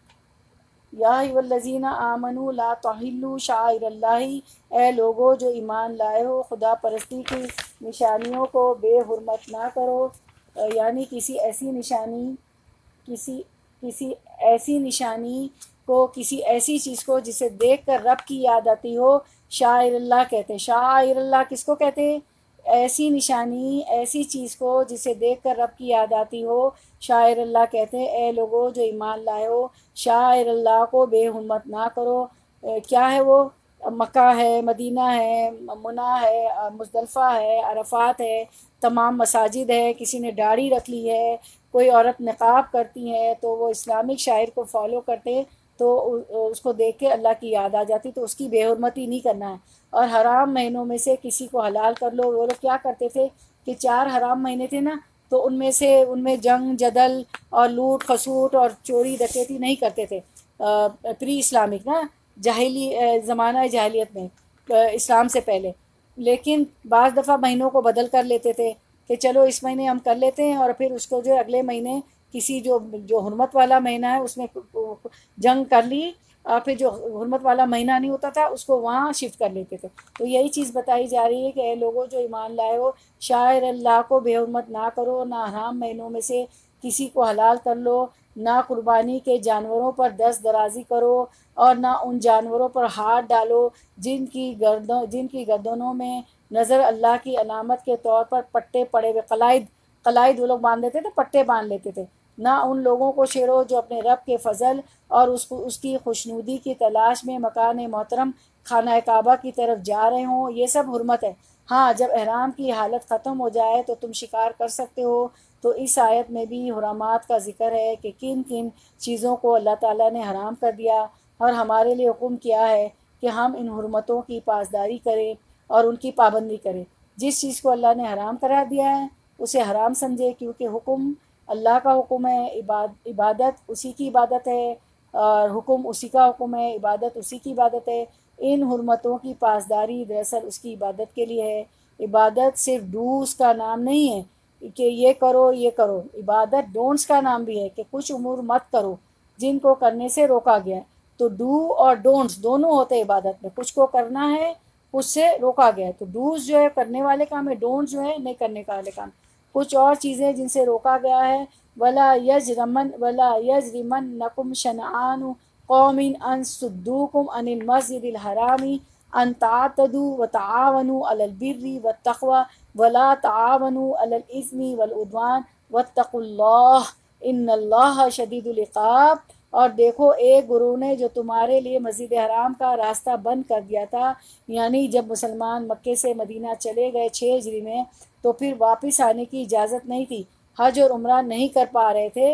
या अय्युहल्लज़ीना आमनू ला तहिल्लू शाइरल्लाहि, ए लोगो जो ईमान लाए हो, खुदा परस्ती की निशानियों को बेहुरमत ना करो। यानी किसी ऐसी निशानी किसी किसी ऐसी निशानी को, किसी ऐसी चीज़ को जिसे देख कर रब की याद आती हो, शाइरल्लाह कहते हैं। शाइरल्लाह किसको कहते हैं? ऐसी निशानी, ऐसी चीज़ को जिसे देख कर रब की याद आती हो, शायर अल्लाह कहते हैं ए लोगो जो ईमान लाए हो, शायर अल्लाह को बेहुरमत ना करो। क्या है वो? मक्का है, मदीना है, मुना है, मुज़दलिफ़ा है, अरफ़ात है, तमाम मसाजिद है। किसी ने दाढ़ी रख ली है, कोई औरत निकाब करती है, तो वो इस्लामिक शायर को फॉलो करते, तो उसको देख के अल्लाह की याद आ जाती, तो उसकी बेहुरमती नहीं करना है। और हराम महीनों में से किसी को हलाल कर लो। वो लोग क्या करते थे कि चार हराम महीने थे ना, तो उनमें से उनमें जंग जदल और लूट खसूट और चोरी डकैती नहीं करते थे। प्री इस्लामिक ना, जाहिली ज़माना जाहिलियत में, इस्लाम से पहले। लेकिन बाज़ दफ़ा महीनों को बदल कर लेते थे कि चलो इस महीने हम कर लेते हैं, और फिर उसको जो अगले महीने किसी जो जो हुर्मत वाला महीना है उसमें जंग कर ली, और फिर जो हुर्मत वाला महीना नहीं होता था उसको वहाँ शिफ्ट कर लेते थे। तो यही चीज़ बताई जा रही है कि ए लोगों जो ईमान लाए हो, शायर अल्लाह को बेहुरमत ना करो, ना हराम महीनों में से किसी को हलाल कर लो, ना कुर्बानी के जानवरों पर दस्त दराजी करो, और ना उन जानवरों पर हाथ डालो जिनकी गर्दन जिनकी गर्दनों में नज़र अल्लाह की अलामत के तौर पर पट्टे पड़े हुए, कलाइद कलाइद वो लोग बांध देते थे, पट्टे बांध लेते थे। ना उन लोगों को छेड़ो जो अपने रब के फ़ज़ल और उसको उसकी खुशनुदी की तलाश में मकान मोहतरम खाना काबा की तरफ जा रहे हों। ये सब हुर्मत है। हाँ, जब एहराम की हालत ख़त्म हो जाए तो तुम शिकार कर सकते हो। तो इस आयत में भी हुरामात का ज़िक्र है कि किन किन चीज़ों को अल्लाह ताला ने हराम कर दिया, और हमारे लिए हुक्म किया है कि हम इन हुर्मतों की पासदारी करें और उनकी पाबंदी करें। जिस चीज़ को अल्लाह ने हराम करा दिया है उसे हराम समझे, क्योंकि हुक्म अल्लाह का हुक्म है, इबाद इबादत उसी की इबादत है, और हुक्म उसी का हुक्म है, इबादत उसी की इबादत है। इन हुर्मतों की पासदारी दरअसल उसकी इबादत के लिए है। इबादत सिर्फ डूज़ का नाम नहीं है कि ये करो ये करो, इबादत डोंट्स का नाम भी है कि कुछ उमूर मत करो जिनको करने से रोका गया है। तो डू और डोंट्स दोनों होते हैं इबादत में, कुछ को करना है, कुछ से रोका गया है। तो डूज़ जो है करने वाले काम है, डोंट्स जो है नहीं करने वाले काम। कुछ और चीज़ें जिनसे रोका गया है, वला यजरमन वला यजरिमन्नकुम शनआनु कौमिन अन सुद्दूकुम अनिल मस्जिदिल हरामी अन तातदू व तावनु अलल बिर्रि व तक़वा वला तावनु अलल इस्मी वल उद्वान वत्तकुल्लाह इन्नल्लाह शदीदुल इक़ाब। और देखो, एक गुरु ने जो तुम्हारे लिए मस्जिद हराम का रास्ता बंद कर दिया था, यानी जब मुसलमान मक्के से मदीना चले गए छः हिजरी में, तो फिर वापस आने की इजाज़त नहीं थी, हज और उम्रा नहीं कर पा रहे थे।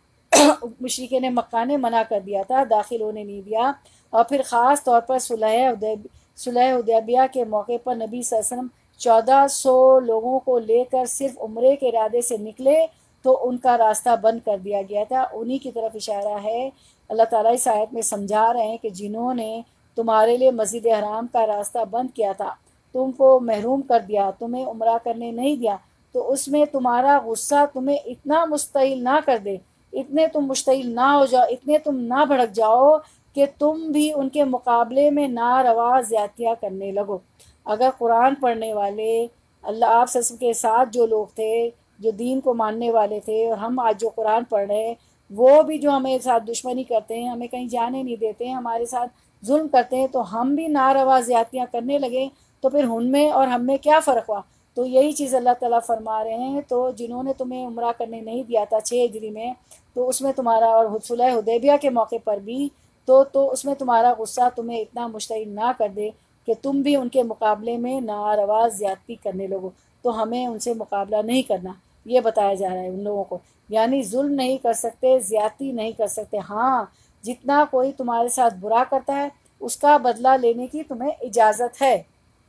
मुशरिकीन ने मक्का ने मना कर दिया था, दाखिल होने नहीं दिया। और फिर ख़ास तौर पर सुलह सुलह हुदैबिया के मौके पर नबी सल्लल्लाहु अलैहि वसल्लम चौदह सौ लोगों को लेकर सिर्फ उम्रे के इरादे से निकले तो उनका रास्ता बंद कर दिया गया था। उन्हीं की तरफ इशारा है। अल्लाह ताला इस आयत में समझा रहे हैं कि जिन्होंने तुम्हारे लिए मस्जिद हराम का रास्ता बंद किया था, तुमको महरूम कर दिया, तुम्हें उम्रा करने नहीं दिया, तो उसमें तुम्हारा गुस्सा तुम्हें इतना मुस्तइल ना कर दे, इतने तुम मुश्तइल ना हो जाओ, इतने तुम ना भड़क जाओ कि तुम भी उनके मुकाबले में नारवा ज़्यादतियाँ करने लगो। अगर कुरान पढ़ने वाले अल्लाह आप सस के साथ जो लोग थे, जो दीन को मानने वाले थे, और हम आज जो कुरान पढ़ रहे हैं, वो भी जो हमें साथ दुश्मनी करते हैं, हमें कहीं जाने नहीं देते हैं, हमारे साथ जुल्म करते हैं, तो हम भी नारवा ज़्यादतियाँ करने लगे, तो फिर उनमें और हम में क्या फ़र्क हुआ। तो यही चीज़ अल्लाह ताला फरमा रहे हैं। तो जिन्होंने तुम्हें उम्रा करने नहीं दिया था छः हिजरी में, तो उसमें तुम्हारा, और सुलह हुदैबिया के मौके पर भी, तो तो उसमें तुम्हारा गुस्सा तुम्हें इतना मुश्तइल ना कर दे कि तुम भी उनके मुकाबले में नारवा ज़्यादती करने लगो। तो हमें उनसे मुकाबला नहीं करना, ये बताया जा रहा है उन लोगों को। यानी जुल्म नहीं कर सकते, ज़्यादती नहीं कर सकते। हाँ, जितना कोई तुम्हारे साथ बुरा करता है उसका बदला लेने की तुम्हें इजाज़त है,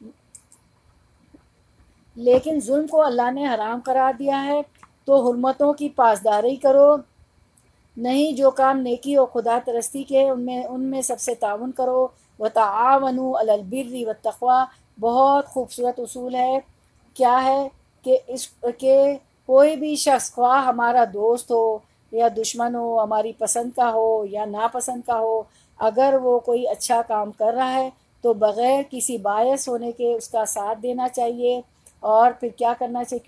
लेकिन जुल्म को अल्लाह ने हराम करार दिया है। तो हुर्मतों की पासदारी करो, नहीं जो काम नेकी और खुदा तरस्ती के, उनमें उनमें सबसे ताउन करो। व ताआवनु अलल बिर्रि व तक़वा, बहुत खूबसूरत उसूल है। क्या है कि इस के कोई भी शख्स, ख्वाह हमारा दोस्त हो या दुश्मन हो, हमारी पसंद का हो या नापसंद का हो, अगर वो कोई अच्छा काम कर रहा है तो बग़ैर किसी बायस होने के उसका साथ देना चाहिए। और फिर क्या करना चाहिए,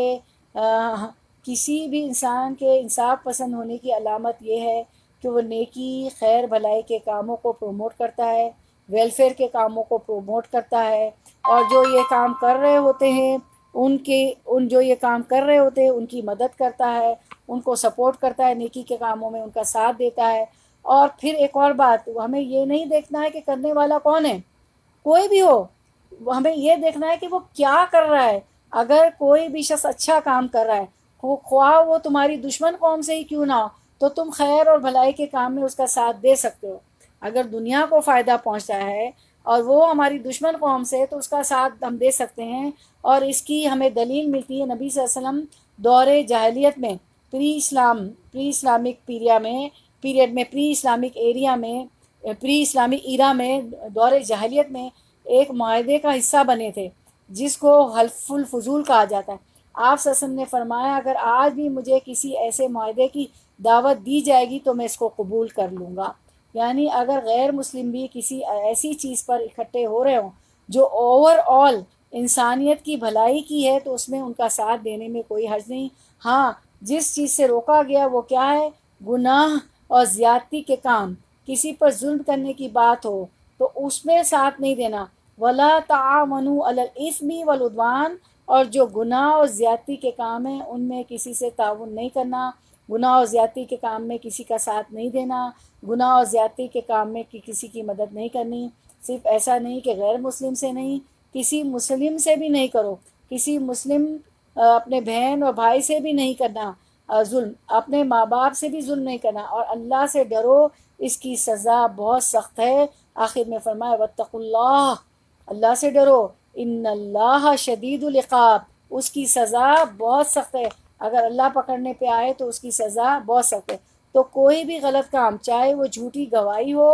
क्योंकि किसी भी इंसान के इंसाफ पसंद होने की अलामत ये है कि वो नेकी, खैर भलाई के कामों को प्रोमोट करता है, वेलफेयर के कामों को प्रोमोट करता है, और जो ये काम कर रहे होते हैं उनके उन जो ये काम कर रहे होते हैं उनकी मदद करता है, उनको सपोर्ट करता है, नेकी के कामों में उनका साथ देता है। और फिर एक और बात, हमें ये नहीं देखना है कि करने वाला कौन है, कोई भी हो, हमें ये देखना है कि वो क्या कर रहा है। अगर कोई भी शख्स अच्छा काम कर रहा है, वो ख्वाह वो तुम्हारी दुश्मन कौम से ही क्यों ना हो, तो तुम खैर और भलाई के काम में उसका साथ दे सकते हो। अगर दुनिया को फ़ायदा पहुंचता है और वो हमारी दुश्मन कौम से है, तो उसका साथ हम दे सकते हैं। और इसकी हमें दलील मिलती है नबी सल्लल्लाहु अलैहि वसल्लम दौरे जाहिलियत में, pre Islam pre Islamic period में पीरियड में प्री इस्लामिक एरिया में प्री इस्लामिक ईरा में, दौरे जाहिलियत में एक माहदे का हिस्सा बने थे जिसको हल्फुल फजूल कहा जाता है। आप सल्लल्लाहु अलैहि वसल्लम ने फरमाया, अगर आज भी मुझे किसी ऐसे माहदे की दावत दी जाएगी तो मैं इसको कबूल कर लूँगा। यानी अगर गैर मुस्लिम भी किसी ऐसी चीज़ पर इकट्ठे हो रहे हों जो ओवरऑल इंसानियत की भलाई की है, तो उसमें उनका साथ देने में कोई हर्ज नहीं। हाँ, जिस चीज़ से रोका गया वो क्या है, गुनाह और ज़्यादती के काम, किसी पर जुल्म करने की बात हो तो उसमें साथ नहीं देना। वला तावनु अलल इस्मी वल उद्वान, और जो गुनाह और ज़्यादती के काम हैं उनमें किसी से ताउन नहीं करना, गुनाह और ज़्यादती के काम में किसी का साथ नहीं देना, गुनाह और ज़्यादती के काम में कि किसी की मदद नहीं करनी। सिर्फ ऐसा नहीं कि गैर मुस्लिम से नहीं, किसी मुस्लिम से भी नहीं करो, किसी मुस्लिम अपने बहन और भाई से भी नहीं करना जुल्म, अपने माँ बाप से भी जुल्म नहीं करना, और अल्लाह से डरो, इसकी सज़ा बहुत सख्त है। आखिर में फरमाया वत्तकुल्लाह, अल्लाह से डरो, इन्नल्लाह शदीदुल इक़ाब, उसकी सज़ा बहुत सख्त है। अगर अल्लाह पकड़ने पे आए तो उसकी सज़ा बहुत सख्त है। तो कोई भी गलत काम, चाहे वो झूठी गवाही हो,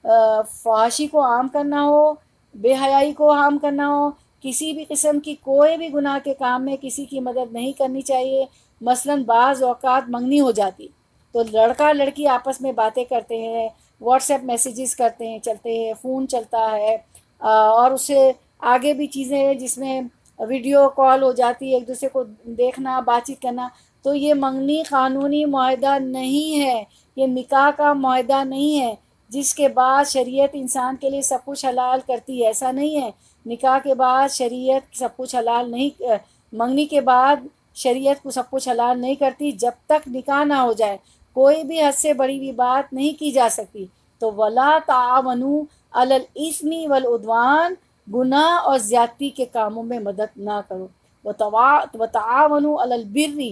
फहाशी को आम करना हो, बेहयाई को आम करना हो, किसी भी किस्म की कोई भी गुनाह के काम में किसी की मदद नहीं करनी चाहिए। मसलन बाज़ औक़ात मंगनी हो जाती तो लड़का लड़की आपस में बातें करते हैं, व्हाट्सएप मैसेजेस करते हैं, चलते हैं, फ़ोन चलता है, और उससे आगे भी चीज़ें हैं जिसमें वीडियो कॉल हो जाती है, एक दूसरे को देखना, बातचीत करना। तो ये मंगनी क़ानूनी मुआहदा नहीं है, ये निकाह का मुआहदा नहीं है जिसके बाद शरीयत इंसान के लिए सब कुछ हलाल करती है, ऐसा नहीं है। निकाह के बाद शरीयत सब कुछ हलाल नहीं, मंगनी के बाद शरीयत को सब कुछ हलाल नहीं करती। जब तक निकाह ना हो जाए कोई भी हद से बड़ी हुई बात नहीं की जा सकती। तो वला तावनु अलल इस्मी वल उद्वान, गुनाह और ज़्यादती के कामों में मदद ना करो। व तावनु अलल बिर्री,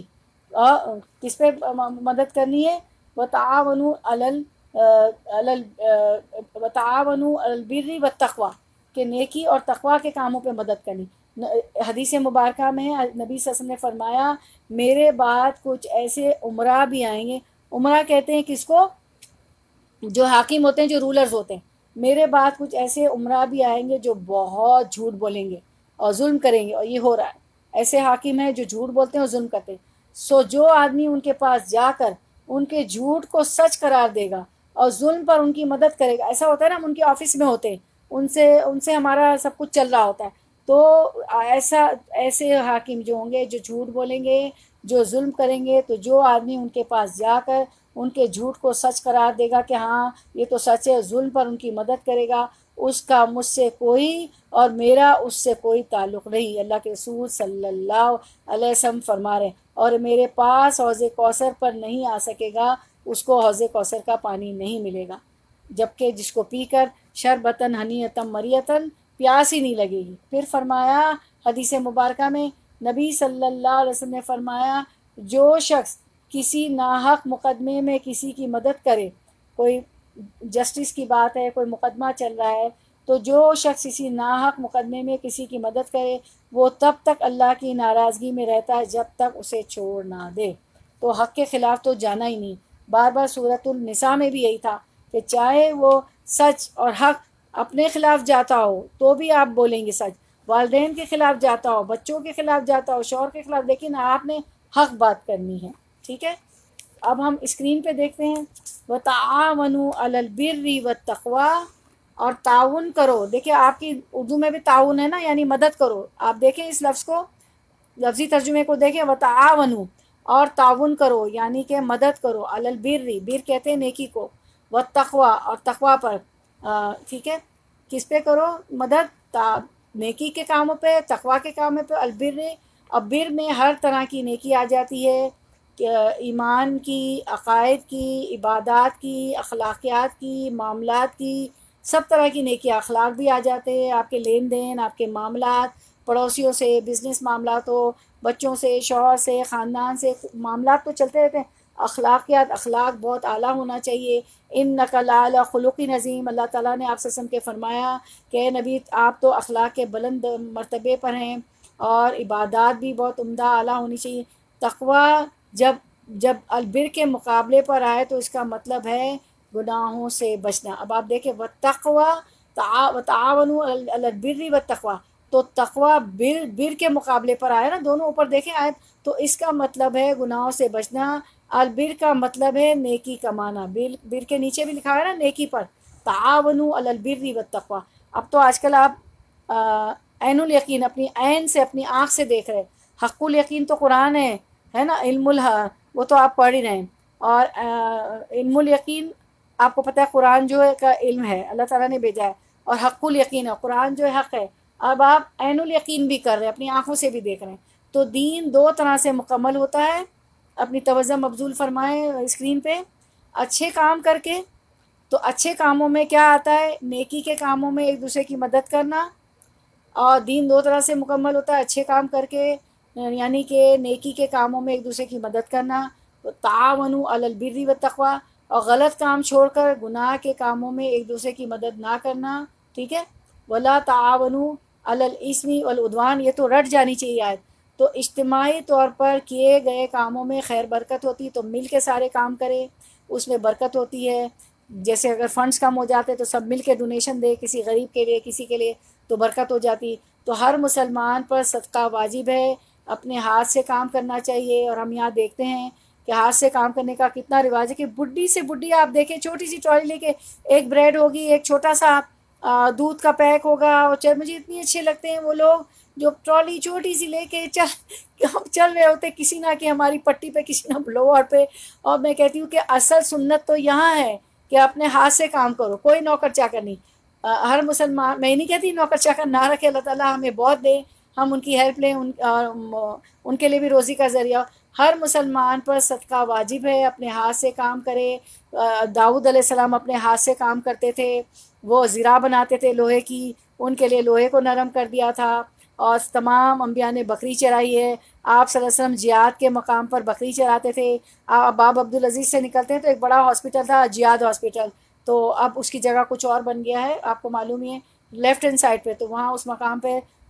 किस पे मदद करनी है, व तावनु अलल अलल व तावनु अलल बिर्री व तक़वा, के नेकी और तक़वा के कामों पे मदद करनी। हदीस मुबारक में नबी सल्लल्लाहु अलैहि वसल्लम ने फरमाया, मेरे बाद कुछ ऐसे उमरा भी आएंगे। उमरा कहते हैं किसको? जो हाकिम होते हैं, जो रूलर्स होते हैं। मेरे बाद कुछ ऐसे उमरा भी आएंगे जो बहुत झूठ बोलेंगे और जुल्म करेंगे, और ये हो रहा है। ऐसे हाकिम हैं जो झूठ बोलते हैं और जुल्म करते हैं। सो जो आदमी उनके पास जाकर उनके झूठ को सच करार देगा और जुल्म पर उनकी मदद करेगा, ऐसा होता है ना, हम उनके ऑफिस में होते हैं, उनसे उनसे हमारा सब कुछ चल रहा होता है, तो ऐसा ऐसे हाकिम जो होंगे जो झूठ बोलेंगे, जो जुल्म करेंगे, तो जो आदमी उनके पास जाकर उनके झूठ को सच करार देगा कि हाँ ये तो सच है, जुल्म पर उनकी मदद करेगा, उसका मुझसे कोई और मेरा उससे कोई ताल्लुक़ नहीं। अल्लाह के रसूल सल्लल्लाहु अलैहि वसल्लम फरमा रहे हैं, और मेरे पास हौज़े कौसर पर नहीं आ सकेगा, उसको हौज़े कौसर का पानी नहीं मिलेगा, जबकि जिसको पीकर शरबतन हनीयतम मरियतन, प्यास ही नहीं लगेगी। फिर फरमाया हदीस मुबारक में नबी सल्लल्लाहु अलैहि वसल्लम ने फरमाया, जो शख्स किसी नाहक मुकदमे में किसी की मदद करे, कोई जस्टिस की बात है, कोई मुकदमा चल रहा है, तो जो शख्स किसी नाहक मुकदमे में किसी की मदद करे, वो तब तक अल्लाह की नाराज़गी में रहता है जब तक उसे छोड़ ना दे। तो हक़ के ख़िलाफ़ तो जाना ही नहीं। बार बार सूरतुल निसा में भी यही था कि चाहे वो सच और हक़ अपने ख़िलाफ़ जाता हो तो भी आप बोलेंगे सच, वालिदैन के ख़िलाफ़ जाता हो, बच्चों के ख़िलाफ़ जाता हो, शौहर के ख़िलाफ़, लेकिन आपने हक़ बात करनी है। ठीक है, अब हम स्क्रीन पे देखते हैं, व तावनु अलल बिर्रि व तक़वा, और ताउन करो। देखिए आपकी उर्दू में भी ताउन है ना, यानी मदद करो। आप देखें इस लफ्ज़ को, लफ्ज़ी तर्जुमे को देखें, व तावनु, और ताउन करो यानी कि मदद करो, अलल बिर्रि, बिर कहते हैं नेकी को, व तक़वा, और तक़वा पर। ठीक है, किस पे करो मदद? ता नेकी के कामों पे, तक़वा के कामों पे, अलबिर्र। अब बिर में हर तरह की नेकी आ जाती है, ईमान की, अक़ायद की, इबादात की, अखलाक़ियात की, मामलात की, सब तरह की नेकी। अखलाक भी आ जाते हैं, आपके लेन देन, आपके मामलात, पड़ोसियों से बिज़नेस मामलात हो, बच्चों से, शौहर से, ख़ानदान से, मामलात तो चलते रहते हैं। अखलाक़ियात, अखलाक बहुत आला होना चाहिए। इन्नका लअला खुलुक़िन अज़ीम, अल्लाह ताला ने आप सल्लल्लाहु अलैहि वसल्लम के फरमाया कि नबी आप तो अखलाक के बुलंद मर्तबे पर हैं, और इबादात भी बहुत उम्दा आला होनी चाहिए। तक़वा जब जब अलबिर के मुकाबले पर आए तो इसका मतलब है गुनाहों से बचना। अब आप देखें, व तक़वा तावनु अलल बिर्रि व तक़वा, तो तक़वा बिर बिर के मुकाबले पर आया ना, दोनों ऊपर देखें आयत, तो इसका मतलब है गुनाहों से बचना। अलबिर का मतलब है नेकी कमाना, बिर बिर के नीचे भी लिखा है ना नेकी पर, तावनु अलल बिर्रि व तक़वा। अब तो आजकल आप ऐनुल यकीन, अपनी ऐन से, अपनी आँख से देख रहे हैं। हक़्क़ुल यकीन तो कुरान है है ना, इल्मुल, वो तो आप पढ़ ही रहे हैं, और इल्मुल यकीन आपको पता है कुरान जो है का इल्म है, अल्लाह ताला ने भेजा है, और हक़्क़ुल यकीन है, कुरान जो है हक़ है। अब आप ऐनुल यकीन भी कर रहे हैं, अपनी आँखों से भी देख रहे हैं। तो दीन दो तरह से मुकम्मल होता है। अपनी तवज्जो मबज़ूल फरमाएँ स्क्रीन पे, अच्छे काम करके। तो अच्छे कामों में क्या आता है? नेकी के कामों में एक दूसरे की मदद करना, और दीन दो तरह से मुकम्मल होता है, अच्छे काम करके यानी कि नेकी के कामों में एक दूसरे की मदद करना, तो तावनु अलल बिर्रि व तक़वा, और गलत काम छोड़कर गुनाह के कामों में एक दूसरे की मदद ना करना। ठीक है, वला तावनु अलल इस्मि वल उद्वान, ये तो रट जानी चाहिए आयत। तो इज्तिमाई तौर पर किए गए कामों में खैर बरकत होती, तो मिल के सारे काम करें, उसमें बरकत होती है। जैसे अगर फ़ंड्स कम हो जाते तो सब मिल के डोनेशन दे, किसी गरीब के लिए, किसी के लिए, तो बरकत हो जाती। तो हर मुसलमान पर सदका वाजिब है, अपने हाथ से काम करना चाहिए। और हम यहाँ देखते हैं कि हाथ से काम करने का कितना रिवाज है, कि बुढ़ी से बुढ़ी आप देखें, छोटी सी ट्रॉली लेके, एक ब्रेड होगी, एक छोटा सा दूध का पैक होगा, और चल मुझे इतनी अच्छे लगते हैं वो लोग जो ट्रॉली छोटी सी लेके चल चल रहे होते, किसी ना कि हमारी पट्टी पे, किसी ना ब्लोअर पे। और मैं कहती हूँ कि असल सुन्नत तो यहाँ है कि अपने हाथ से काम करो, कोई नौकर चाकर नहीं। आ, हर मुसलमान, मैं नहीं कहती नौकर चाकर ना रखे, अल्लाह ताला हमें बहुत दे, हम उनकी हेल्प लें, उन आ, उनके लिए भी रोज़ी का ज़रिया। हर मुसलमान पर सदका वाजिब है, अपने हाथ से काम करे। दाऊद अलैहिस्सलाम अपने हाथ से काम करते थे, वो ज़िरा बनाते थे लोहे की, उनके लिए लोहे को नरम कर दिया था। और तमाम अम्बिया ने बकरी चराई है, आप सल्लल्लाहु अलैहि वसल्लम जियाद के मकाम पर बकरी चराते थे। आप बाब अब्दुल अज़ीज़ से निकलते हैं तो एक बड़ा हॉस्पिटल था, जियाद हॉस्पिटल, तो अब उसकी जगह कुछ और बन गया है, आपको मालूम ही है, लेफ़्ट हैंड साइड पे। तो वहाँ उस मकाम पे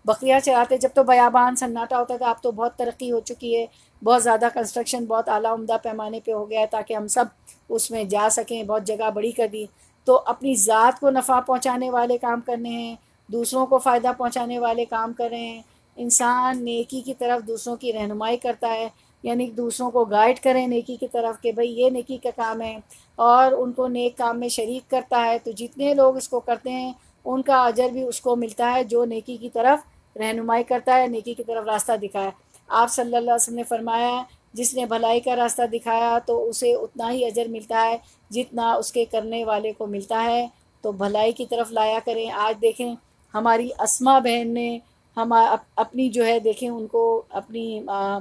बकरियाँ चराते, जब तो बयाबान सन्नाटा होता था, अब तो बहुत तरक्की हो चुकी है, बहुत ज़्यादा कंस्ट्रक्शन बहुत आला उम्दा पैमाने पे हो गया है ताकि हम सब उसमें जा सकें, बहुत जगह बड़ी कर दी। तो अपनी ज़ात को नफ़ा पहुँचाने वाले काम करने हैं, दूसरों को फ़ायदा पहुँचाने वाले काम कर रहे हैं। इंसान नेकी की तरफ दूसरों की रहनुमाई करता है, यानी दूसरों को गाइड करें नेकी की तरफ कि भाई ये नेकी का काम है, और उनको नेक काम में शरीक करता है। तो जितने लोग इसको करते हैं उनका अजर भी उसको मिलता है जो नेकी की तरफ रहनुमाई करता है, नेकी की तरफ रास्ता दिखाया। आप सल्लल्लाहु अलैहि वसल्लम ने फरमाया, जिसने भलाई का रास्ता दिखाया तो उसे उतना ही अजर मिलता है जितना उसके करने वाले को मिलता है। तो भलाई की तरफ लाया करें। आज देखें हमारी अस्मा बहन ने हम अप, अपनी जो है देखें उनको अपनी आ,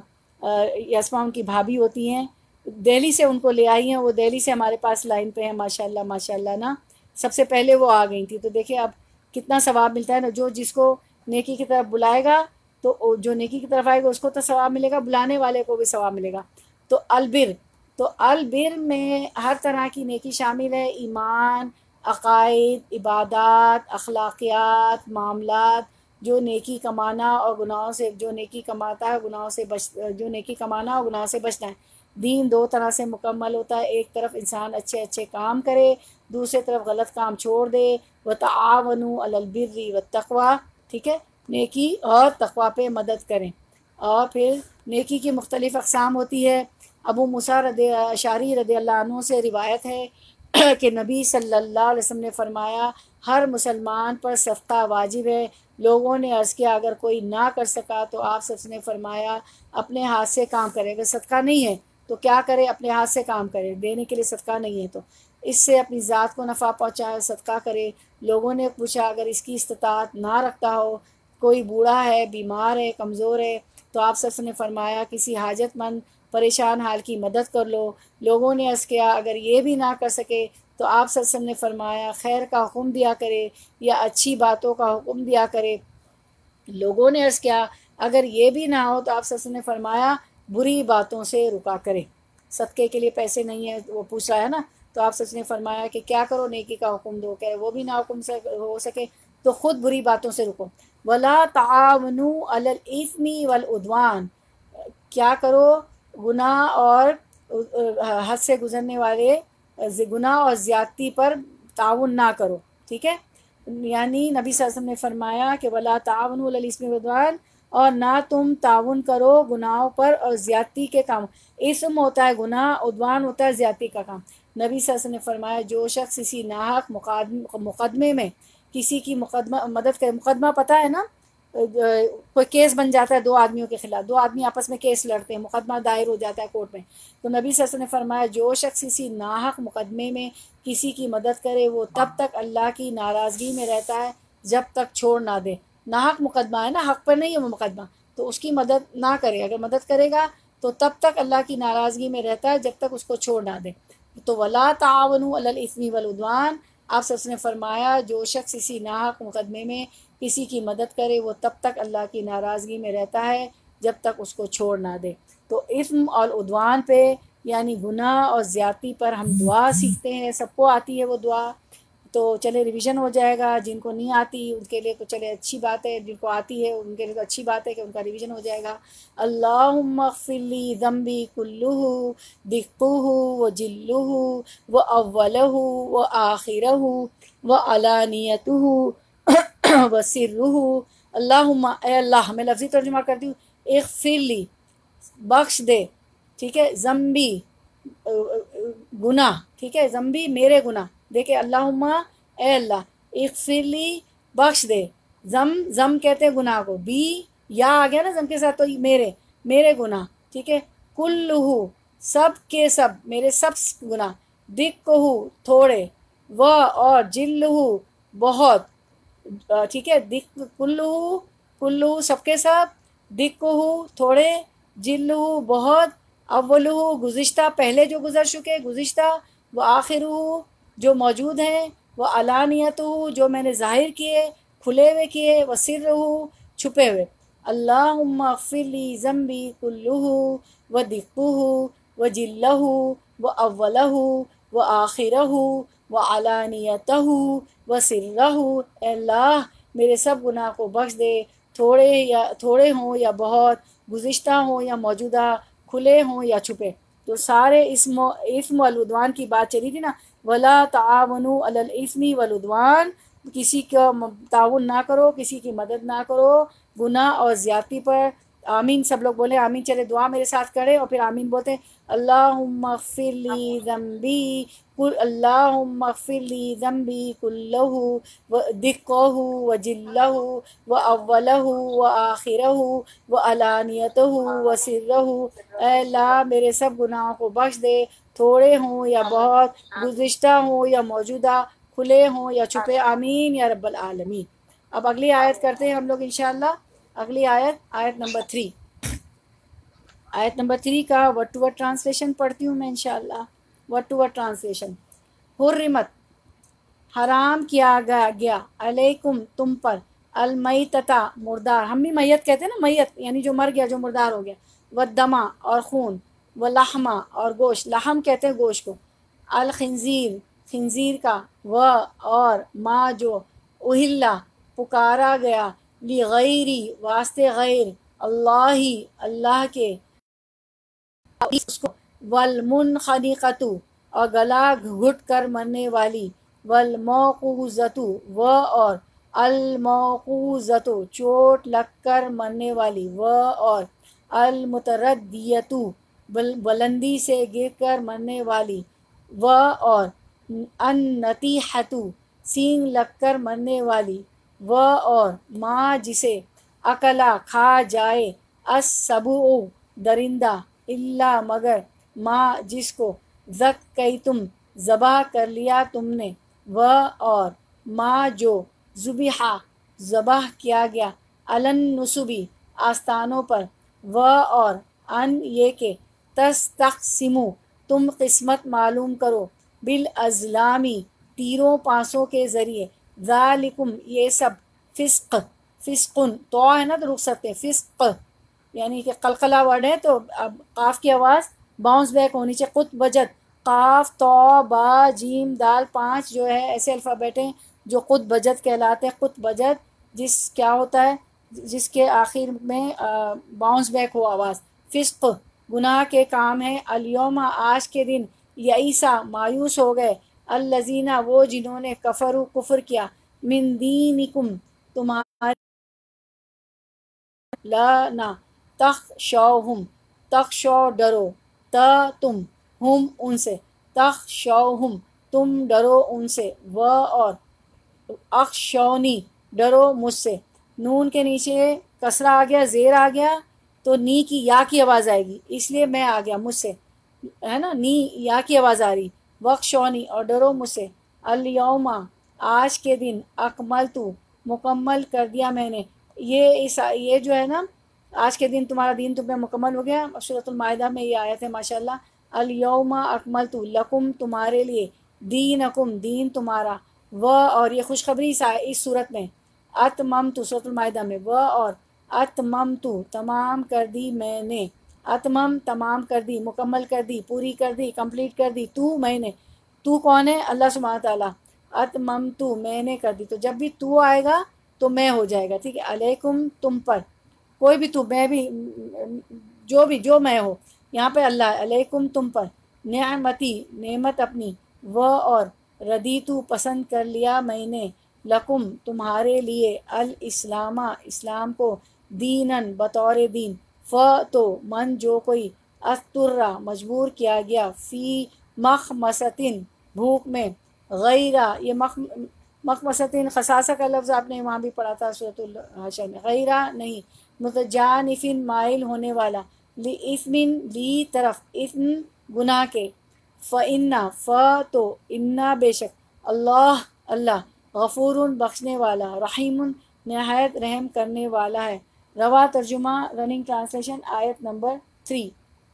आ, अस्मा उनकी भाभी होती हैं, दिल्ली से उनको ले आई हैं, वो दिल्ली से हमारे पास लाइन पे हैं माशाल्लाह माशाल्लाह ना। सबसे पहले वो आ गई थी। तो देखिए अब कितना सवाब मिलता है ना, जो जिसको नेकी की तरफ बुलाएगा तो जो नेकी की तरफ आएगा उसको तो सवाब मिलेगा, बुलाने वाले को भी सवाब मिलेगा। तो अलबिर, तो अलबिर में हर तरह की नेकी शामिल है, ईमान, अकायद, इबादत, अखलाकियात, मामलात। जो नेकी कमाना और गुनाहों से, जो नेकी कमाता है गुनाहों से बच, जो नेकी कमाना और गुनाहों से बचना है। दीन दो तरह से मुकम्मल होता है, एक तरफ इंसान अच्छे अच्छे काम करे, दूसरी तरफ गलत काम छोड़ दे। व तावनु अलल बिर्रि व तक़वा, ठीक है, नेकी और तक़वा पे मदद करें। और फिर नेकी की मुख्तलिफ़ अक़साम होती है। अबू मूसा रज़ी अशारी रज़ियल्लाहु अन्हु से रिवायत है कि नबी सल्लल्लाहु अलैहि वसल्लम ने फ़रमाया, हर मुसलमान पर सदका वाजिब है। लोगों ने अर्ज़ किया, अगर कोई ना कर सका तो आप सबसे ने फ़रमाया, अपने हाथ से काम करे। अगर सदका नहीं है तो क्या करे, अपने हाथ से काम करे, देने के लिए सदका नहीं है तो इससे अपनी ज़ात को नफ़ा पहुँचाए, सदका करे। लोगों ने पूछा, अगर इसकी इस्तिताअत ना रखता हो, कोई बूढ़ा है, बीमार है, कमज़ोर है, तो आप सबसे ने फ़रमाया किसी हाजतमंद परेशान हाल की मदद कर लो। लोगों ने अर्ज़ किया, अगर ये भी ना कर सके तो आप सल्लल्लाहु अलैहि वसल्लम ने फ़रमाया खैर का हुक्म दिया करे या अच्छी बातों का हुक्म दिया करे। लोगों ने अर्ज़ किया, अगर ये भी ना हो तो आप सल्लल्लाहु अलैहि वसल्लम ने फ़रमाया बुरी बातों से रुका करे। सदक़े के लिए पैसे नहीं है, वो पूछ रहा है ना, तो आप सल्लल्लाहु अलैहि वसल्लम ने फ़रमाया कि क्या करो, नेकी का हुक्म दो। कह वो भी ना हुक्म से हो सके तो ख़ुद बुरी बातों से रुको। वला तावनु अलल इस्मी वल उद्वान, क्या करो, गुनाह और हद से गुज़रने वाले गुनाह और ज़्यादती पर ताउन ना करो, ठीक है। यानी नबी सल्लल्लाहु अलैहि वसल्लम ने फरमाया कि वला तावनु अलल इस्मी वल उद्वान, और ना तुम ताउन करो गुनाहों पर और ज़्यादती के काम। इस्म होता है गुनाह, उद्वान होता है ज़्यादती का काम। नबी सल्लल्लाहु अलैहि वसल्लम ने फरमाया, जो शख्स किसी नाहक मुकदमे में किसी की मुकदमा मदद करे, मुकदमा पता है ना, कोई केस बन जाता है दो आदमियों के ख़िलाफ़, दो आदमी आपस में केस लड़ते हैं, मुकदमा दायर हो जाता है कोर्ट में। तो नबी सल्लल्लाहु अलैहि वसल्लम ने फरमाया, जो शख्स किसी नाहक मुकदमे में किसी की मदद करे वो तब तक अल्लाह की नाराज़गी में रहता है जब तक छोड़ ना दे। नाहक मुकदमा है ना, हक़ पर नहीं है वो मुकदमा, तो उसकी मदद ना करे। अगर मदद करेगा तो तब तक अल्लाह की नाराज़गी में रहता है जब तक उसको छोड़ ना दे। तो वला तावनु अलल इस्मी वल उद्वान, आप सबसे ने फरमाया, जो शख्स किसी नाहक मुकदमे में किसी की मदद करे वो तब तक अल्लाह की नाराज़गी में रहता है जब तक उसको छोड़ ना दे। तो इस्म और उद्वान पे यानी गुनाह और ज़्यादती पर हम दुआ सीखते हैं, सबको आती है वो दुआ। तो चले रिवीजन हो जाएगा, जिनको नहीं आती उनके लिए तो चले अच्छी बात है, जिनको आती है उनके लिए तो अच्छी बात है कि उनका रिवीजन हो जाएगा। अल्लाहुम्मा ग़फ़िरली ज़म्बी कुल्लुहु दिक्कुहु व जिल्लुहु व अव्वलहु व आखिरहु व अलानियतुहु व सिर्रुहु। अल्लाहुम्मा, ए अल्लाह, मैं लफ्ज़ी तर्जुमा करती हूँ, इग़फ़िरली बख्श दे, ठीक है, ज़म्बी गुनाह, ठीक है, ज़म्बी मेरे गुनाह। देखिए अल्लाहुम्मा, ए अल्लाह, इग़फ़िरली बख्श दे, ज़म ज़म कहते हैं गुनाह को, बी या आ गया ना ज़म के साथ, तो मेरे मेरे गुनाह, ठीक है, कुल्लुहु सब के सब, मेरे सब गुनाह, दिक्कुहु थोड़े, व और जिल्लुहु बहुत, ठीक है, दिक कुल्लुहु कुल्लुहु सबके सब, दिक्कुहु थोड़े, जिल्लुहु बहुत, अव्वलुहु गुज़िश्ता पहले जो गुज़र चुके गुज़िश्ता, व आखिरुहु जो मौजूद हैं, व अलानियतुहु जो मैंने ज़ाहिर किए खुले हुए किए, व सिर्रुहु छुपे हुए। अल्लाहुम्मा ग़फ़िरली ज़म्बी कुल्लुहु व दिक्कुहु व जिल्लहु व अव्वलहु व आखिरहु व अलानियतहु व सिर्रहु। अल्लाह मेरे सब गुनाह को बख्श दे, थोड़े या थोड़े हों या बहुत, गुज़िश्ता हों या मौजूदा, खुले हों या छुपे। तो सारे इस्म इस्म वल उद्वान की बात चली थी ना, वला तावनु अलल इस्मी वल उद्वान, किसी का ताउन ना करो, किसी की मदद ना करो गुनाह और ज़्यादती पर। आमीन, सब लोग बोले आमीन। चले दुआ मेरे साथ करें और फिर आमीन बोलते हैं। अल्लाहुम्मा ग़फ़िरली ज़म्बी कुल अल्लाहुम्मा ग़फ़िरली ज़म्बी कुल्लहु व दिक्कहु व जिल्लहु व अव्वलहु व आखिरहु व अलानियतहु व सिर्रहु। ऐ अल्लाह मेरे सब गुनाहों को बख्श दे, थोड़े हों या बहुत, गुज़िश्ता हों या मौजूदा, खुले हों या छुपे। आमीन या रब्बल आलमीन। अब अगली आयत करते हैं हम लोग इंशाअल्लाह। अगली आयत, आयत नंबर थ्री। आयत नंबर थ्री का वर्ड टू वर्ड ट्रांसलेशन पढ़ती हूँ मैं इंशाअल्लाह। Word to word translation. हुर्रिमत, हराम किया गया गया, अलैकुम तुम पर, अलमैतता मुर्दार, हम भी मैयत कहते हैं ना, मैयत यानी जो मर गया, जो मुर्दार हो गया, व दमा और खून, व लहमा और गोश्त, लहम कहते हैं गोश्त को, अल खिंजीर खिंजीर का, व और मा जो, उहिल्ला पुकारा गया, ली गैरी वास्ते गैर, अल्लाही अल्लाह के, उसको, वल मुनखनिकतु और गला घुट कर मरने वाली, वल मौकूज़तु व और अल मौकूज़तु चोट लग कर मरने वाली, व और अल मुतरद्दियतु बुलंदी से गिर कर मरने वाली, व और अन नतीहतु सींग लग कर मरने वाली, व और माँ जिसे अकला खा जाए, अस सबू दरिंदा, इल्ला मगर, माँ जिसको, जक कई तुम ज़बा कर लिया तुमने, व और माँ जो, जुबिहा ज़बह किया गया, अलन नुसुबी आस्तानों पर, व और अन ये के, तस तक़सिमु तुम किस्मत मालूम करो, बिल अज़लामी तीरों पासों के ज़रिए, ज़ालिकुम ये सब, फ़िस्क़ फ़िस्क़ुन तो है ना तो रुक सकते हैं, फ़िस्क़ यानी कि कलकला वर्ड है, तो अब काफ की आवाज़ बाउंस बैक होनी चाहिए। कुत बजत, काफ तो बा जीम दाल पाँच जो है ऐसे अल्फ़ाबेट हैं जो कुत बजत कहलाते हैं। कुत बजत जिस क्या होता है, जिसके आखिर में बाउंस बैक हो आवाज़। फ़िस्क़ गुनाह के काम है। अल-यौमा आज के दिन, यईसा मायूस हो गए, अल्लज़ीना वो जिन्होंने, कफ़रू कुफ़र किया, मिन दीनिकुम तुम्हारे, ला ना, तख़शौहुम तख़शौ डरो, त तुम, हुम उनसे, तख़शौहुम तुम डरो उनसे, व और अख़शौनी डरो मुझसे। नून के नीचे कसरा आ गया, ज़ेर आ गया तो नी की या की आवाज़ आएगी, इसलिए मैं आ गया मुझसे, है ना, नी या की आवाज़ आ रही। वख़शौनी और डरो मुझसे। अल यौमा आज के दिन, अकमल तू मुकम्मल कर दिया मैंने। ये इस ये जो है ना, आज के दिन तुम्हारा दीन तुम पे मुकम्मल हो गया। सूरतुल माइदा में ये आयत है माशाल्लाह। अल यौमा अकमल तू लकुम तुम्हारे लिए, दीनकुम दीन तुम्हारा, व और ये खुशखबरी इस इस सूरत में, अतमम तू सूरतुल माइदा में, व और अतमम तू तमाम कर दी मैंने, अतमम तमाम कर दी, मुकम्मल कर दी, पूरी कर दी, कंप्लीट कर दी, तू मैंने, तू कौन है, अल्लाह सुब्हानहू ताला। अतमम तू मैंने कर दी, तो जब भी तू आएगा तो मैं हो जाएगा, ठीक है। अलैकुम तुम पर, कोई भी तू, मैं भी, जो भी जो मैं हो, यहाँ पे अल्लाह, अलैकुम तुम पर, नेमती नेमत अपनी, व और रदीतु पसंद कर लिया मैंने, लकुम तुम्हारे लिए, अल इस्लामा इस्लाम को, दीनन बतौर दीन, फ़ तो मन जो कोई, अस्तुर्रा मजबूर किया गया, फ़ी मखमसतिन भूख में, गैरा ये मख मखमसतिन खसासा का लफ्ज़ आपने वहाँ भी पढ़ा था सूरतुल हशर में, गैरा नहीं, मुतजानिफिन माइल होने वाला, ली इस्मिन ली तरफ, इस्म गुनाह के, फ़ इन्ना फ़ तो इन्ना बेशक, अल्लाह अल्लाह, गफ़ूरुन बख्शने वाला, रहीमुन नहायत रहम करने वाला है। रवा तर्जुमा रनिंग ट्रांसलेशन आयत नंबर थ्री।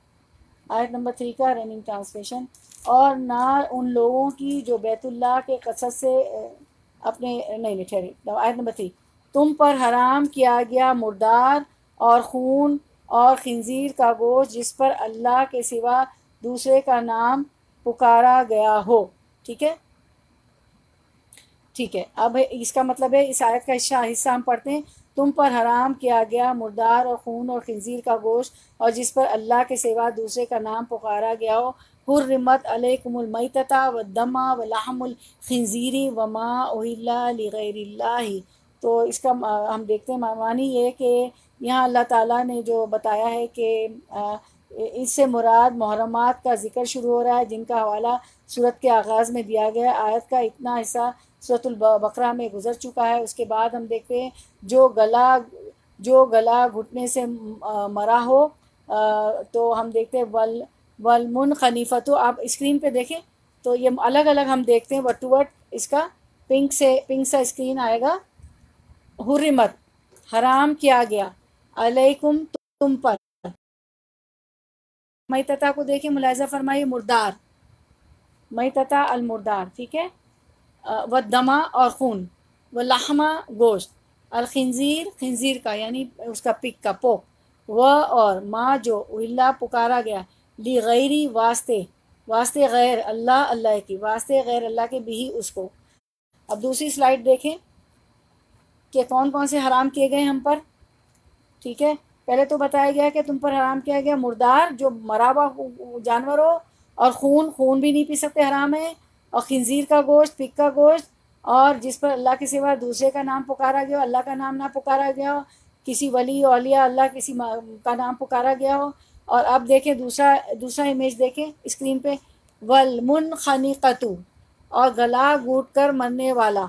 आयत नंबर थ्री का रनिंग ट्रांसलेशन। और ना उन लोगों की जो बैतुल्लाह के कसरत से अपने नहीं नहीं ठहरे, आयत नंबर थ्री, तुम पर हराम किया गया मुर्दार और खून और खिंजीर का गोश्त जिस पर अल्लाह के सिवा दूसरे का नाम पुकारा गया हो, ठीक है ठीक है। अब इसका मतलब है, इस आयत का हिस्सा हिस्सा हम पढ़ते हैं। तुम पर हराम किया गया मुर्दार और खून और खिंजीर का गोश्त और जिस पर अल्लाह के सिवा दूसरे का नाम पुकारा गया हो। हुर्रिमत अलैकुमुल मैतता व दमा व लहमुल खिंजीरी व मा उहिल्ला लिगैरिल्लाहि। तो इसका अ, हम देखते हैं मानी ये कि यहाँ अल्लाह ताला ने जो बताया है कि अ, इससे मुराद मुहर्रमात का ज़िक्र शुरू हो रहा है जिनका हवाला सूरत के आगाज़ में दिया गया। आयत का इतना हिस्सा सूरतुल बकरा में गुजर चुका है। उसके बाद हम देखते हैं जो गला जो गला घुटने से अ, मरा हो, अ, तो हम देखते हैं वल वलमुन खनीफ़तो। आप स्क्रीन पे देखें तो ये अलग अलग हम देखते हैं वट टू वट। इसका पिंक से पिंक सा स्क्रीन आएगा। हुर्रिमत हराम किया गया, अलैकुम तुम पर। मैतता को देखिए, मुलाजा फरमाइए मुर्दार, मैतता अल मुर्दार, ठीक है। व दमा और खून, व लहमा गोश्त, अल खिंजीर खिंजीर का यानी उसका पिक का पोक, व और माँ जो उल्ला पुकारा गया, ली गैरी वास्ते वास्ते गैर अल्लाह अल्लाह की वास्ते गैर अल्लाह के भी उसको। अब दूसरी स्लाइड देखें कि कौन कौन से हराम किए गए हम पर, ठीक है। पहले तो बताया गया कि तुम पर हराम किया गया मुर्दार जो मरा हुआ जानवर हो, और खून खून भी नहीं पी सकते, हराम है। और खिंजीर का गोश्त, पिक का गोश्त, और जिस पर अल्लाह के सिवा दूसरे का नाम पुकारा गया हो, अल्लाह का नाम ना पुकारा गया हो, किसी वली औलिया अल्लाह किसी का नाम पुकारा गया हो। और अब देखें दूसरा दूसरा इमेज देखें स्क्रीन पे, वल मुन खनिकतु, और गला घूट कर मरने वाला,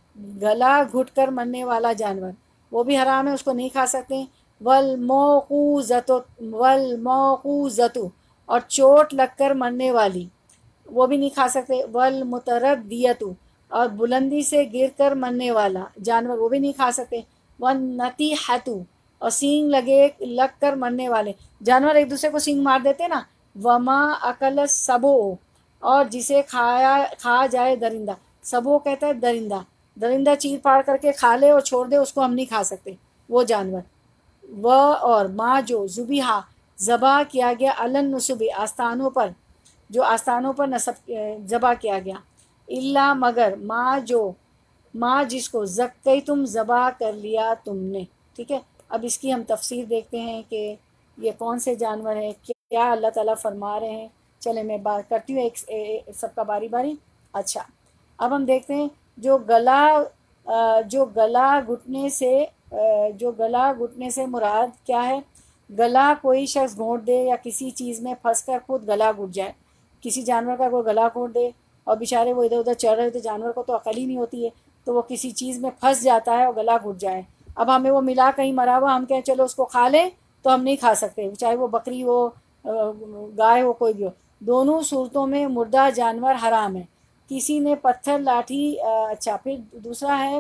गला घुट कर मरने वाला जानवर वो भी हराम है, उसको नहीं खा सकते। वल मौकूज़तु वल मौकूज़तु, और चोट लगकर मरने वाली वो भी नहीं खा सकते। वल मुतरद्दियतु, और बुलंदी से गिरकर मरने वाला जानवर वो भी नहीं खा सकते। वन नतीहतु, और सींग लगे लग कर मरने वाले जानवर, एक दूसरे को सींग मार देते ना। वमा अकल सबो, और जिसे खाया खा जाए दरिंदा, सबो कहता है दरिंदा, दरिंदा चीर फाड़ करके खा ले और छोड़ दे, उसको हम नहीं खा सकते वो जानवर। व और माँ जो जुबिहा ज़बा किया गया, अलन नसुबी आस्थानों पर, जो आस्थानों पर नसब ज़बा किया गया, इल्ला मगर माँ जो माँ जिसको ज़क्कई तुम ज़बा कर लिया तुमने, ठीक है। अब इसकी हम तफसीर देखते हैं कि ये कौन से जानवर हैं, क्या अल्लाह ताला फरमा रहे हैं। चले मैं बात करती हूँ एक, एक सबका बारी बारी। अच्छा, अब हम देखते हैं जो गला अ, जो गला घुटने से अ, जो गला घुटने से मुराद क्या है। गला कोई शख्स घोंट दे या किसी चीज़ में फंस कर खुद गला घुट जाए, किसी जानवर का कोई गला घोंट दे और बेचारे वो इधर उधर चढ़ रहे, तो जानवर को तो अकल ही नहीं होती है, तो वो किसी चीज़ में फंस जाता है और गला घुट जाए। अब हमें वो मिला कहीं मरा हुआ, हम कहें चलो उसको खा लें, तो हम नहीं खा सकते, चाहे वो बकरी हो, गाय हो, कोई भी हो। दोनों सूरतों में मुर्दा जानवर हराम है। किसी ने पत्थर लाठी, अच्छा फिर दूसरा है,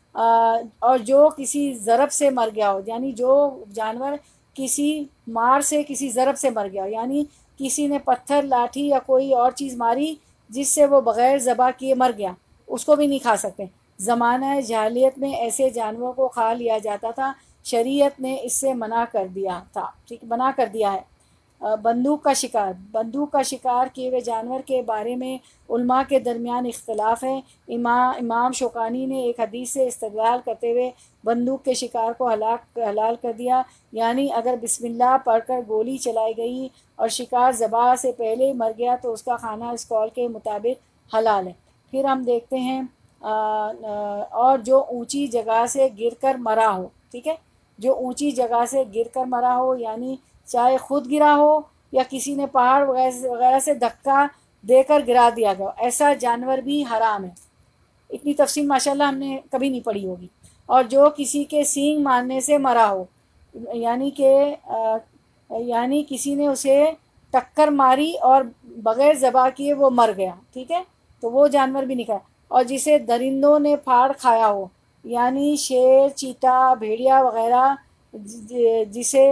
और जो किसी ज़रब से मर गया हो, यानी जो जानवर किसी मार से किसी ज़रब से मर गया हो, यानी किसी ने पत्थर लाठी या कोई और चीज़ मारी जिससे वो बग़ैर ज़बा किए मर गया, उसको भी नहीं खा सकते। ज़माना जाहिलियत में ऐसे जानवरों को खा लिया जाता था, शरीयत ने इससे मना कर दिया था, ठीक, मना कर दिया है। बंदूक का शिकार, बंदूक का शिकार किए हुए जानवर के बारे में उलमा के दरमियान इख्तलाफ है। इमाम इमाम शौकानी ने एक हदीस से इस्तदलाल करते हुए बंदूक के शिकार को हलाक हलाल कर दिया, यानी अगर बिस्मिल्लाह पढ़कर गोली चलाई गई और शिकार ज़बा से पहले मर गया तो उसका खाना इस कौल के मुताबिक हलाल है। फिर हम देखते हैं आ, आ, और जो ऊंची जगह से गिरकर मरा हो, ठीक है, जो ऊंची जगह से गिरकर मरा हो, यानी चाहे खुद गिरा हो या किसी ने पहाड़ वगैरह से धक्का देकर गिरा दिया गया, ऐसा जानवर भी हराम है। इतनी तफसील माशाल्लाह हमने कभी नहीं पढ़ी होगी। और जो किसी के सींग मारने से मरा हो, यानी कि यानी किसी ने उसे टक्कर मारी और बग़ैर ज़बा किए वो मर गया, ठीक है, तो वो जानवर भी नहीं खाया। और जिसे दरिंदों ने फाड़ खाया हो, यानी शेर, चीता, भेड़िया वगैरह, जिसे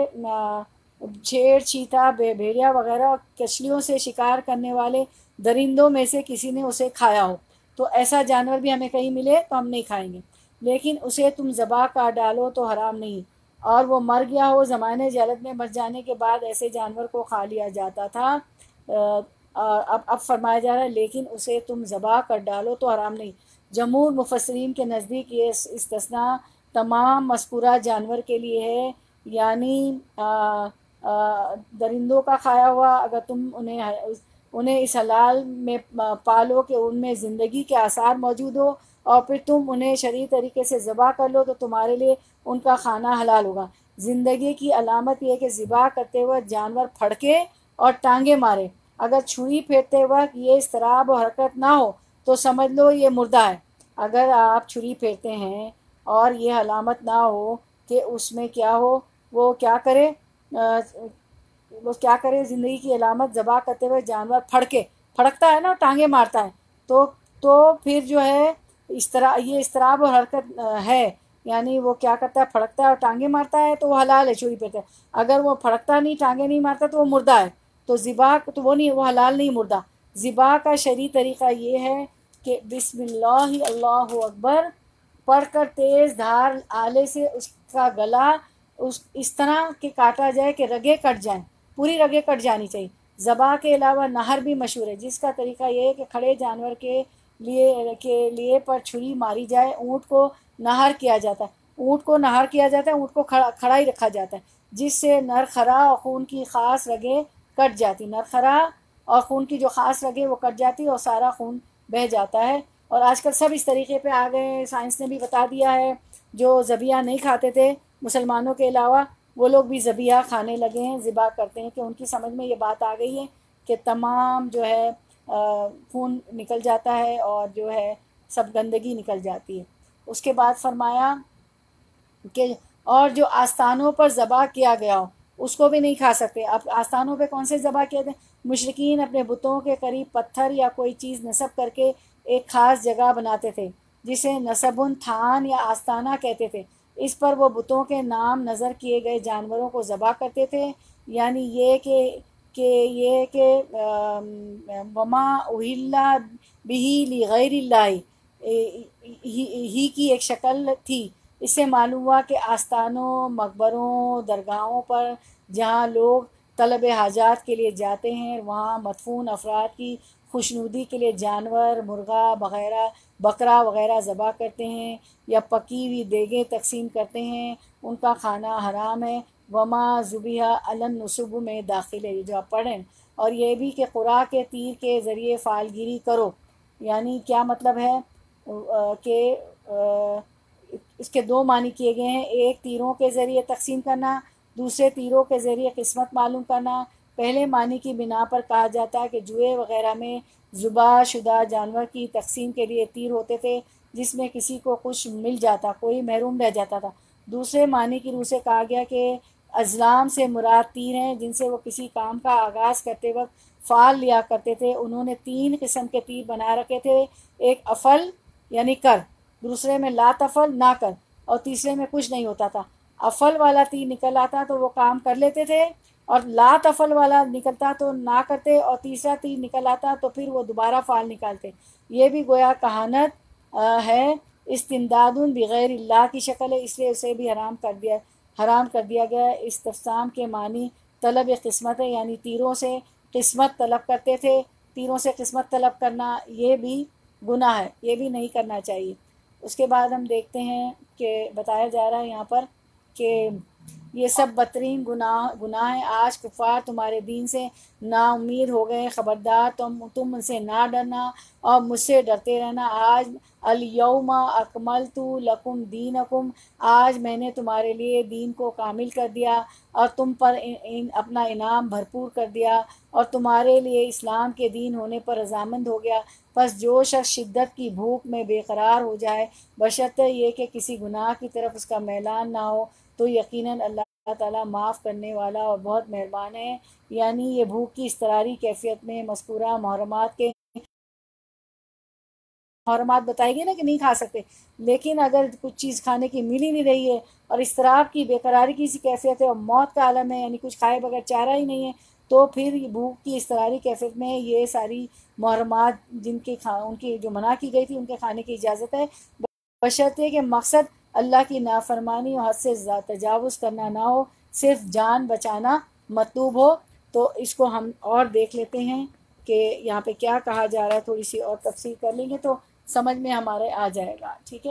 शेर, चीता, भेड़िया वगैरह कछलियों से शिकार करने वाले दरिंदों में से किसी ने उसे खाया हो, तो ऐसा जानवर भी हमें कहीं मिले तो हम नहीं खाएंगे। लेकिन उसे तुम ज़बा काट डालो तो हराम नहीं, और वो मर गया हो, ज़माने जहलत में मर जाने के बाद ऐसे जानवर को खा लिया जाता था। अब अब फरमाया जा रहा है लेकिन उसे तुम ज़बा कर डालो तो हराम नहीं। जमहूर मुफस्सिरीन के नज़दीक ये इस्तिस्ना तमाम मज़कूरा जानवर के लिए है, यानी आ, आ, दरिंदों का खाया हुआ अगर तुम उन्हें उन्हें इस हलाल में पालो कि उनमें ज़िंदगी के आसार मौजूद हो, और फिर तुम उन्हें शरई तरीके से ज़बा कर लो, तो तुम्हारे लिए उनका खाना हलाल होगा। ज़िंदगी की अलामत यह है कि ज़िबा करते वक्त जानवर फड़के और टांगे मारे। अगर छुरी फेरते वक्त ये इसतराब और हरकत ना हो तो समझ लो ये मुर्दा है। अगर आप छुरी फेरते हैं और ये अलामत ना हो कि उसमें क्या हो, वो क्या करे, अ, वो क्या करे, ज़िंदगी की अलामत ज़बा करते हुए जानवर फड़के, फड़कता है ना, टांगे मारता है, तो तो फिर जो है इस तरह ये इसतराब और हरकत अ, है, यानी वो क्या करता है, फड़कता है और टांगे मारता है, तो वो हलाल है छुरी पे। अगर वो फड़कता नहीं, टांगे नहीं मारता, तो वो मुर्दा है। तो ज़िबा तो वो नहीं, वो हलाल नहीं, मुर्दा। ज़िबा का शरई तरीक़ा ये है कि बिस्मिल्लाह अल्लाहु अकबर पढ़कर तेज़ धार आले से उसका गला उस इस तरह के काटा जाए कि रगें कट जाएं, पूरी रगें कट जानी चाहिए। ज़बा के अलावा नहर भी मशहूर है, जिसका तरीका ये है कि खड़े जानवर के लिए के लिए पर छुरी मारी जाए। ऊँट को नहर किया जाता है, ऊँट को नहर किया जाता है, ऊँट को खड़ा खड़ा ही रखा जाता है, जिससे नरखरा और खून की ख़ास रगें कट जाती। नरखरा और खून की जो ख़ास रगें वो कट जाती और सारा खून बह जाता है। और आजकल सब इस तरीके पे आ गए हैं, साइंस ने भी बता दिया है। जो ज़बिया नहीं खाते थे मुसलमानों के अलावा, वो लोग भी ज़बिया खाने लगे हैं, ज़िबा करते हैं, कि उनकी समझ में ये बात आ गई है कि तमाम जो है खून निकल जाता है और जो है सब गंदगी निकल जाती है। उसके बाद फरमाया कि और जो आस्थानों पर ज़बा किया गया हो उसको भी नहीं खा सकते। अब आस्थानों पे कौन से ज़बा किए थे? मुशरिकीन अपने बुतों के करीब पत्थर या कोई चीज़ नस्ब करके एक ख़ास जगह बनाते थे, जिसे नसबुन थान या आस्थाना कहते थे। इस पर वो बुतों के नाम नज़र किए गए जानवरों को ज़बा करते थे, यानी ये कि कि ये कि वमा उहिल्ला बिही ली गैरिल्लाहि ही ही की एक शक्ल थी। इससे मालूम हुआ कि आस्थानों, मकबरों, दरगाहों पर जहाँ लोग तलब हाजात के लिए जाते हैं, वहाँ मदफून अफराद की खुशनुदी के लिए जानवर, मुर्गा वगैरह, बकरा वगैरह ज़बा करते हैं या पकी हुई देगें तकसीम करते हैं, उनका खाना हराम है। वमा ज़ुबिहा अलन नसुब में दाखिल है, ये जो आप पढ़ें। और ये भी कि क़ुरा के तीर के ज़रिए फालगिरी करो, यानी क्या मतलब है कि इसके दो मानी किए गए हैं। एक, तीरों के ज़रिए तकसीम करना, दूसरे तीरों के ज़रिए किस्मत मालूम करना। पहले मानी की बिना पर कहा जाता है कि जुए वग़ैरह में ज़ुबा शुदा जानवर की तकसीम के लिए तीर होते थे, जिसमें किसी को कुछ मिल जाता, कोई महरूम रह जाता था। दूसरे मानी की रूह से कहा गया कि अज़लाम से मुराद तीर हैं, जिनसे वो किसी काम का आगाज़ करते वक्त फ़ाल लिया करते थे। उन्होंने तीन किस्म के तीर बना रखे थे, एक अफ़ल यानी कर, दूसरे में लातफ़ल ना कर, और तीसरे में कुछ नहीं होता था। अफ़ल वाला तीर निकल आता तो वो काम कर लेते थे, और लातफ़ल वाला निकलता तो ना करते, और तीसरा तीर निकल आता तो फिर वो दोबारा फ़ाल निकालते। ये भी गोया कहानत है, इस्तिमदादुन बिग़ैरिल्लाह की शक्ल है, इसलिए उसे भी हराम कर दिया हराम कर दिया गया। इस्तिफ़साम के मानी तलब किस्मत है, यानी तीरों से किस्मत तलब करते थे। तीरों से किस्मत तलब करना ये भी गुनाह है, ये भी नहीं करना चाहिए। उसके बाद हम देखते हैं कि बताया जा रहा है यहाँ पर कि ये सब बदतरीन गुनाह गुनाह हैं। आज कुफ़ार तुम्हारे दीन से नाउम्मीद हो गए, ख़बरदार तुम तुम उनसे ना डरना और मुझसे डरते रहना। आज अल यौमा अकमलतु लकुम दीनकुम, आज मैंने तुम्हारे लिए दीन को कामिल कर दिया और तुम पर इन, इन अपना इनाम भरपूर कर दिया, और तुम्हारे लिए इस्लाम के दीन होने पर रज़ामंद हो गया। बस जो शख्स शिद्दत की भूख में बेकरार हो जाए, बशर्ते ये कि किसी गुनाह की तरफ उसका मैलान ना हो, तो यकीनन अल्लाह ताला माफ़ करने वाला और बहुत मेहरबान है। यानी ये भूख की इसतरारी कैफियत में मज़कूरा मुहर्रमात के मुहर्रमात बताई गई ना कि नहीं खा सकते, लेकिन अगर कुछ चीज़ खाने की मिल ही नहीं रही है और इसतराब की बेकरारी की सी कैफियत है और मौत का आलम है, यानी कुछ खाए बगैर चारा ही नहीं है, तो फिर ये भूख की इसतरारी कैफियत में ये सारी मुहर्रमात जिनके खा उनकी जो मना की गई थी उनके खाने की इजाज़त है, बशर्ते कि मकसद अल्लाह की नाफरमानी और हद से तजावुज़ करना ना हो, सिर्फ जान बचाना मतलूब हो। तो इसको हम और देख लेते हैं कि यहाँ पे क्या कहा जा रहा है, थोड़ी सी और तफसीर कर लेंगे तो समझ में हमारे आ जाएगा। ठीक है।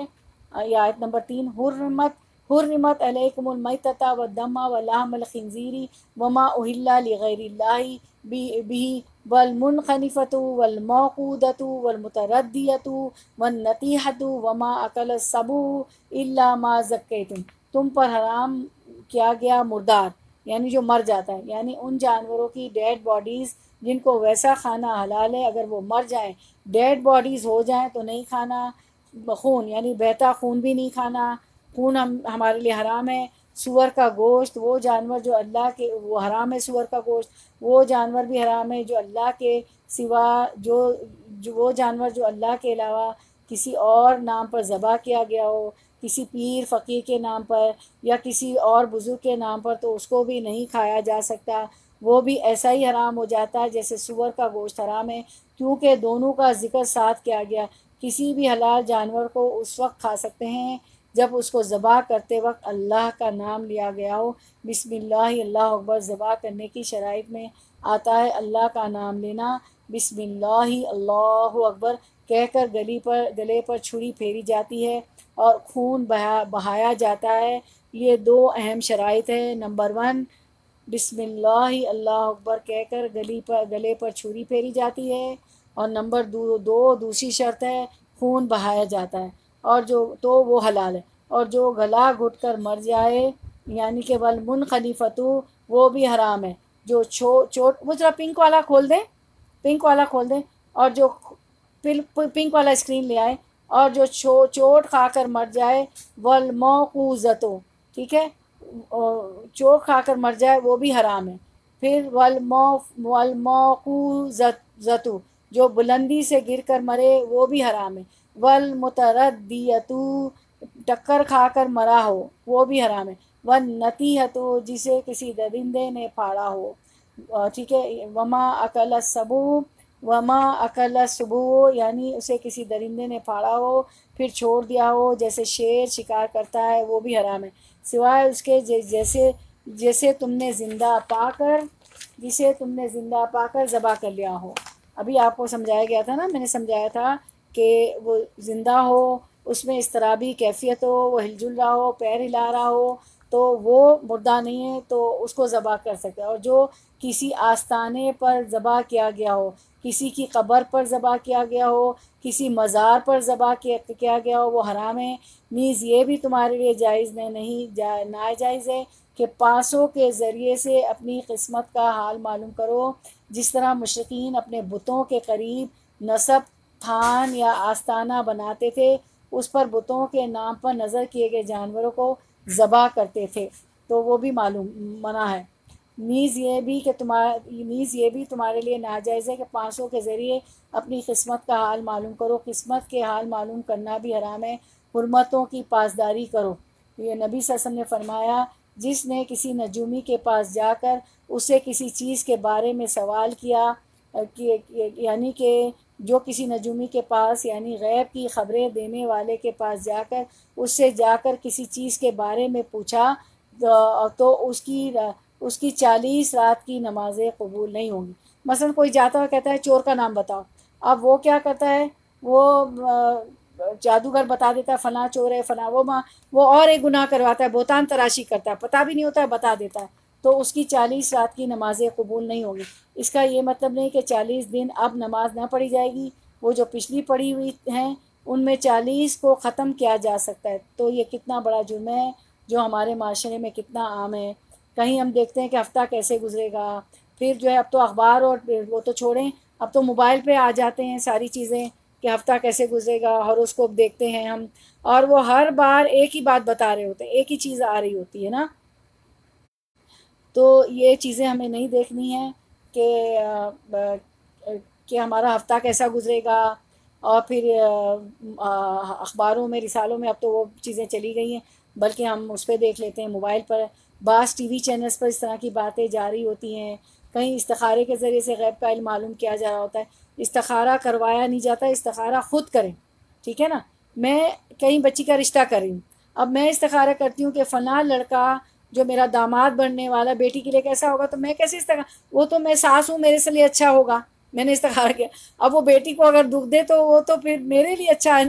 ये आयत नंबर तीन। हुर्रमत हुर्रिमत अलैकुमुल मैतता व दमा व lahmul खिंजीरी वमा उहिल्ला लिगैरिल्लाहि बिही वल मुनखनिफतु वल मौकूदतु वल मुतरद्दियतु वन नतीहतु वमा अकल सबू इल्ला मा ज़क्कैतुम, तुम पर हराम किया गया मुर्दार यानी जो मर जाता है, यानी उन जानवरों की डेड बॉडीज़ जिनको वैसा खाना हलाल है, अगर वो मर जाएं, डेड बॉडीज़ हो जाएं तो नहीं खाना। खून यानी बहता खून भी नहीं खाना, खून हम हमारे लिए हराम है। सूअर का गोश्त, वो जानवर जो अल्लाह के, वो हराम है। सूअर का गोश्त वो जानवर भी हराम है जो अल्लाह के सिवा, जो जो वो जानवर जो अल्लाह के अलावा किसी और नाम पर ज़बह किया गया हो, किसी पीर फ़कीर के नाम पर या किसी और बुज़ुर्ग के नाम पर, तो उसको भी नहीं खाया जा सकता। वो भी ऐसा ही हराम हो जाता है जैसे सूअर का गोश्त हराम है, क्योंकि दोनों का ज़िक्र साथ किया गया। किसी भी हलाल जानवर को उस वक्त खा सकते हैं जब उसको ज़बह करते वक्त अल्लाह का नाम लिया गया हो। बिस्मिल्लाह अल्लाह अकबर ज़बह करने की शराइत में आता है अल्लाह का नाम लेना। बिस्मिल्लाह अल्लाहु अकबर कहकर गली पर गले पर छुरी फेरी जाती है और खून बहा बहाया जाता है। ये दो अहम शराइत है। नंबर वन, बिस्मिल्लाह अल्लाह अकबर कहकर गली पर गले पर छुरी फेरी जाती है, और नंबर दो दो दूसरी शर्त है खून बहाया जाता है, और जो तो वो हलाल है। और जो गला घुट कर मर जाए यानी कि वल मुनखनिफतु, वो भी हराम है। जो छो चोट, वो जरा पिंक वाला खोल दें, पिंक वाला खोल दें, और जो पिंक वाला स्क्रीन ले आए, और जो छो चोट खाकर मर जाए वल मौकूज़तो, ठीक है, चोट खाकर मर जाए वो भी हराम है। फिर वल मौ वल मौकूज़तु, जो बुलंदी से गिर कर मरे वो भी हराम है। वल मुतरद्दियतु, टक्कर खाकर मरा हो वो भी हराम है। वन नतीहतु, जिसे किसी दरिंदे ने फाड़ा हो, ठीक है। वमा अकल सबू वमा अकल सुबू, यानी उसे किसी दरिंदे ने फाड़ा हो फिर छोड़ दिया हो, जैसे शेर शिकार करता है, वो भी हराम है, सिवाय उसके जैसे जैसे तुमने ज़िंदा पाकर जिसे तुमने ज़िंदा पाकर ज़बा कर लिया हो। अभी आपको समझाया गया था ना, मैंने समझाया था कि वो ज़िंदा हो, उसमें इस्तराबी कैफियत हो, वो हिलजुल रहा हो, पैर हिला रहा हो, तो वो मुर्दा नहीं है, तो उसको ज़बा कर सकते हैं। और जो किसी आस्ताने पर ज़बा किया गया हो, किसी की कब्र पर ज़बा किया गया हो, किसी मज़ार पर ज़बा किया किया गया हो, वो हराम है। नीज़ ये भी तुम्हारे लिए जायज़ नहीं नहीं जा नाजायज़ है कि पासों के ज़रिए से अपनी किस्मत का हाल मालूम करो, जिस तरह मुशरिकीन अपने बुतों के करीब नसब, थान या आस्ताना बनाते थे, उस पर बुतों के नाम पर नज़र किए गए जानवरों को ज़बा करते थे, तो वो भी मालूम मना है। नीज़ ये भी कि तुम्हारा नीज़ ये भी तुम्हारे लिए नाजायज़ है कि पाँचों के ज़रिए अपनी किस्मत का हाल मालूम करो। किस्मत के हाल मालूम करना भी हराम है। हुर्मतों की पासदारी करो। ये नबी सल्लल्लाहु अलैहि वसल्लम ने फरमाया, जिसने किसी नजूमी के पास जाकर उससे किसी चीज़ के बारे में सवाल किया, कि यानी कि जो किसी नजूमी के पास यानी गैब की ख़बरें देने वाले के पास जाकर उससे जाकर किसी चीज़ के बारे में पूछा, तो उसकी उसकी चालीस रात की नमाज़ें कबूल नहीं होंगी। मसलन कोई जाता हुआ कहता है चोर का नाम बताओ, अब वो क्या करता है, वो जादूगर बता देता है फ़लाँ चोर है फ़लाँ, वो माँ वो और एक गुनाह करवाता है, बोतान तराशी करता है, पता भी नहीं होता है, बता देता है, तो उसकी चालीस रात की नमाज़ें कबूल नहीं होंगी। इसका ये मतलब नहीं कि चालीस दिन अब नमाज ना पढ़ी जाएगी, वो जो पिछली पढ़ी हुई हैं उनमें चालीस को ख़त्म किया जा सकता है। तो ये कितना बड़ा जुर्म है जो हमारे माशरे में कितना आम है। कहीं हम देखते हैं कि हफ़्ता कैसे गुजरेगा, फिर जो है अब तो अखबार और वो तो छोड़ें, अब तो मोबाइल पे आ जाते हैं सारी चीज़ें कि हफ़्ता कैसे गुजरेगा, हॉरोस्कोप देखते हैं हम, और वो हर बार एक ही बात बता रहे होते हैं, एक ही चीज़ आ रही होती है ना। तो ये चीज़ें हमें नहीं देखनी है कि कि हमारा हफ़्ता कैसा गुजरेगा, और फिर अखबारों में रिसालों में अब तो वो चीज़ें चली गई हैं, बल्कि हम उस पर देख लेते हैं मोबाइल पर। बास टीवी चैनल्स पर इस तरह की बातें जारी होती हैं, कहीं इस्तिखारे के ज़रिए से गैब का इल्म मालूम किया जा रहा होता है। इस्तिखारा करवाया नहीं जाता, इस्तिखारा ख़ुद करें, ठीक है ना। मैं कहीं बच्ची का रिश्ता कर रही हूँ, अब मैं इस्तिखारा करती हूँ कि फ़लाँ लड़का जो मेरा दामाद बनने वाला बेटी के लिए कैसा होगा, तो मैं कैसे इस्तिखारा, वो तो मैं सास हूँ, मेरे से लिए अच्छा होगा, मैंने इस्तिखारा किया। अब वो बेटी को अगर दुख दे तो वो तो फिर मेरे लिए अच्छा है ना,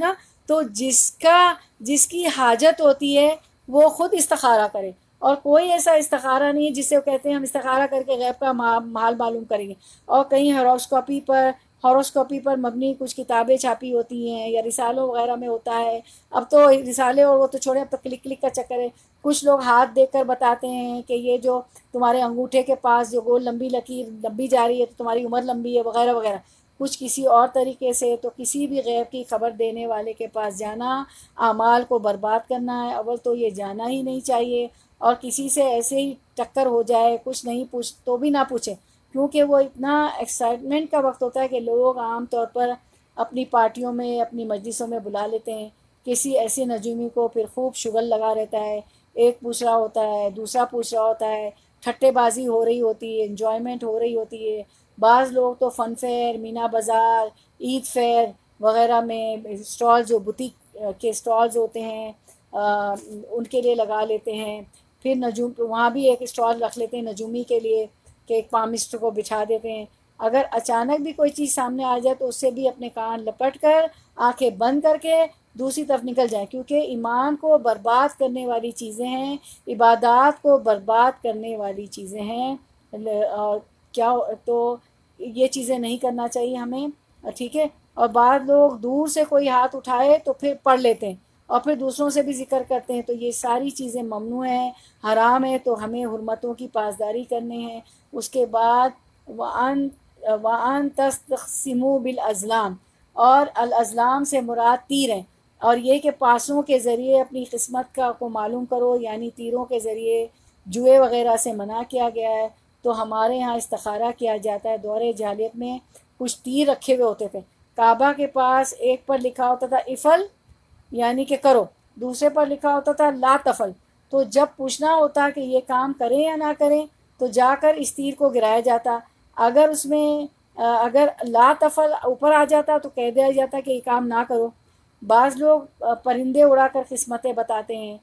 तो जिसका जिसकी हाजत होती है वो ख़ुद इस्तिखारा करे, और कोई ऐसा इस्तिखारा नहीं है जिसे वो कहते हैं हम इस्तिखारा करके गैब का हाल मालूम करेंगे। और कहीं हॉरोस्कोपी पर हॉरोस्कोपी पर मबनी कुछ किताबें छापी होती हैं या रिसालों वगैरह में होता है। अब तो रिसाले और वो तो छोड़े, अब तो क्लिक क्लिक का चक्कर है। कुछ लोग हाथ देखकर बताते हैं कि ये जो तुम्हारे अंगूठे के पास जो गोल लंबी लकीर लंबी जा रही है तो तुम्हारी उम्र लंबी है वगैरह वगैरह। कुछ किसी और तरीके से। तो किसी भी गैब की खबर देने वाले के पास जाना आमाल को बर्बाद करना है। अव्वल तो ये जाना ही नहीं चाहिए, और किसी से ऐसे ही टक्कर हो जाए कुछ नहीं पूछ तो भी ना पूछें, क्योंकि वो इतना एक्साइटमेंट का वक्त होता है कि लोग आम तौर पर अपनी पार्टियों में अपनी मजलिसों में बुला लेते हैं किसी ऐसे नजूमी को, फिर खूब शुगल लगा रहता है, एक पूछ रहा होता है दूसरा पूछ रहा होता है, ठट्टेबाजी हो रही होती है, इन्जॉयमेंट हो रही होती है। बाज़ लोग तो फ़न फेयर, मीना बाज़ार, ईद फेयर वगैरह में स्टॉल जो बुटीक के स्टॉल्स होते हैं आ, उनके लिए लगा लेते हैं। फिर नजूम वहाँ भी एक स्टॉल रख लेते हैं नजूमी के लिए कि एक पामिस्ट को बिछा देते हैं। अगर अचानक भी कोई चीज़ सामने आ जाए तो उससे भी अपने कान लपट कर आंखें बंद करके दूसरी तरफ निकल जाए, क्योंकि ईमान को बर्बाद करने वाली चीज़ें हैं, इबादत को बर्बाद करने वाली चीज़ें हैं। और क्या तो ये चीज़ें नहीं करना चाहिए हमें, ठीक है। और बाद लोग दूर से कोई हाथ उठाए तो फिर पढ़ लेते हैं और फिर दूसरों से भी जिक्र करते हैं, तो ये सारी चीज़ें ममनू हैं, हराम है। तो हमें हुर्मतों की पासदारी करनी है। उसके बाद वान वान तस्तक़सिमू बिल अज़लाम, और अल अज़लाम से मुराद तीर हैं, और ये कि पासों के ज़रिए अपनी किस्मत का को मालूम करो, यानी तीरों के ज़रिए जुए वग़ैरह से मना किया गया है। तो हमारे यहाँ इस्तिखारा किया जाता है। दौरे जाहिलियत में कुछ तीर रखे हुए होते थे काबा के पास, एक पर लिखा होता था इफ़ल यानी कि करो, दूसरे पर लिखा होता था ला तफल। तो जब पूछना होता कि ये काम करें या ना करें तो जाकर इस तीर को गिराया जाता। अगर उसमें अगर ला तफल ऊपर आ जाता तो कह दिया जाता कि ये काम ना करो। बाज़ लोग परिंदे उड़ाकर किस्मतें बताते हैं।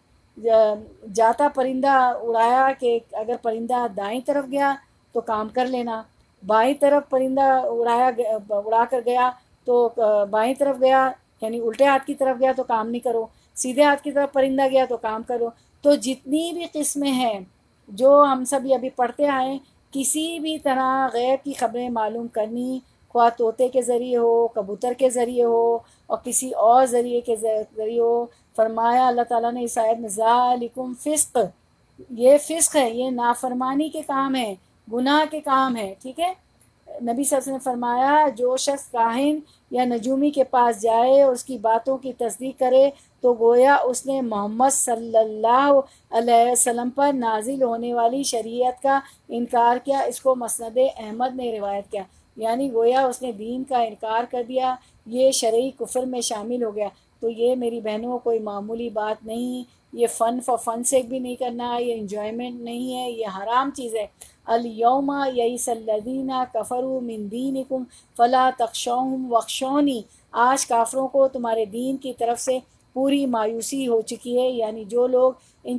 जाता परिंदा उड़ाया कि अगर परिंदा दाईं तरफ गया तो काम कर लेना, बाईं तरफ परिंदा उड़ाया उड़ा कर गया तो बाईं तरफ गया यानी उल्टे हाथ की तरफ गया तो काम नहीं करो, सीधे हाथ की तरफ परिंदा गया तो काम करो। तो जितनी भी किस्में हैं जो हम सब अभी पढ़ते आए, किसी भी तरह गैब की खबरें मालूम करनी, ख्वाह तोते के ज़रिए हो, कबूतर के ज़रिए हो और किसी और ज़रिए के ज़रिए हो, फरमाया अल्लाह ताला ने इस आयत में ज़ालिकुम फ़िस्क़, ये फ़िस्क़ है, ये नाफरमानी के काम है, गुनाह के काम है, ठीक है। नबी सल्लल्लाहु अलैहि वसल्लम ने फरमाया जो शख्स काहिन या नजूमी के पास जाए और उसकी बातों की तस्दीक करे तो गोया उसने मोहम्मद सल्लल्लाहु अलैहि वसल्लम पर नाजिल होने वाली शरीयत का इनकार किया। इसको मसनद अहमद ने रिवायत किया, यानी गोया उसने दीन का इनकार कर दिया, ये शरई कुफ्र में शामिल हो गया। तो ये मेरी बहनों कोई मामूली बात नहीं, ये फ़न फॉर फन से भी नहीं करना, ये इंजॉयमेंट नहीं है, ये हराम चीज़ है। अल यौमा यईसल्लज़ीना कफ़रू मिन दीनिकुम फ़ला तख़शौहुम वख़शौनी, आज काफरों को तुम्हारे दीन की तरफ से पूरी मायूसी हो चुकी है। यानी जो लोग इन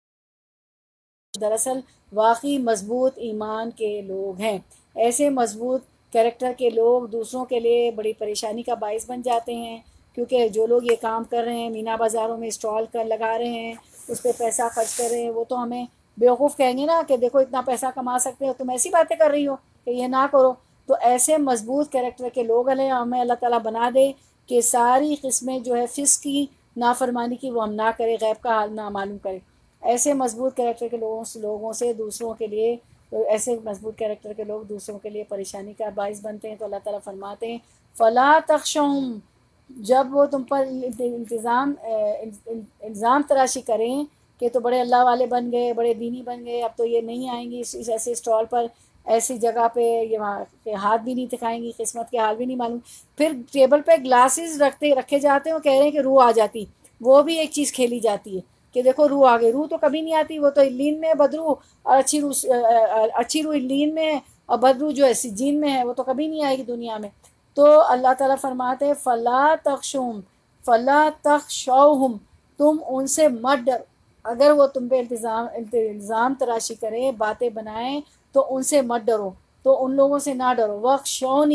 दरअसल वाकई मजबूत ईमान के लोग हैं, ऐसे मजबूत कैरेक्टर के लोग दूसरों के लिए बड़ी परेशानी का बाइस बन जाते हैं। क्योंकि जो लोग ये काम कर रहे हैं, मीना बाज़ारों में स्टॉल कर लगा रहे हैं, उस पर पैसा खर्च कर रहे हैं, वो तो हमें बेवकूफ़ कहेंगे ना कि देखो इतना पैसा कमा सकते हो, तुम ऐसी बातें कर रही हो कि ये ना करो। तो ऐसे मजबूत कैरेक्टर के लोग हैं, हमें अल्लाह ताला बना दे कि सारी किस्में जो है फ़िस्क़ की, नाफरमानी की, वो हम ना करें, गैब का हाल ना मालूम करें। ऐसे मजबूत कैरेक्टर के लोगों से लोगों से दूसरों के लिए तो ऐसे मजबूत कैरेक्टर के लोग दूसरों के लिए परेशानी का बाइस बनते हैं। तो अल्लाह ताला फरमाते हैं फ़ला तख़शौहुम, जब वो तुम पर इंतज़ाम इल्ज़ाम तराशी करें कि तो बड़े अल्लाह वाले बन गए, बड़े दीनी बन गए, अब तो ये नहीं आएंगी इस, इस ऐसे स्टॉल पर, ऐसी जगह पे, ये वहाँ के हाथ भी नहीं दिखाएंगी, किस्मत के हाल भी नहीं मालूम। फिर टेबल पे ग्लासेस रखते रखे जाते हैं और कह रहे हैं कि रूह आ जाती, वो भी एक चीज़ खेली जाती है कि देखो रूह आ गई। रूह तो कभी नहीं आती, वो तो इल्लीन में बदरू, और अच्छी रूह अच्छी रूह इल्लीन में है और बदरू जो है सिज्जीन में है, वो तो कभी नहीं आएगी दुनिया में। तो अल्लाह ताला फरमाते हैं फ़ला तख़शौहुम फ़ला तख़शौहुम, तुम उनसे मत डर। अगर वो तुम पे इल्ज़ाम इल्ज़ाम तराशी करें, बातें बनाएं, तो उनसे मत डरो, तो उन लोगों से ना डरो। वख़शौनी,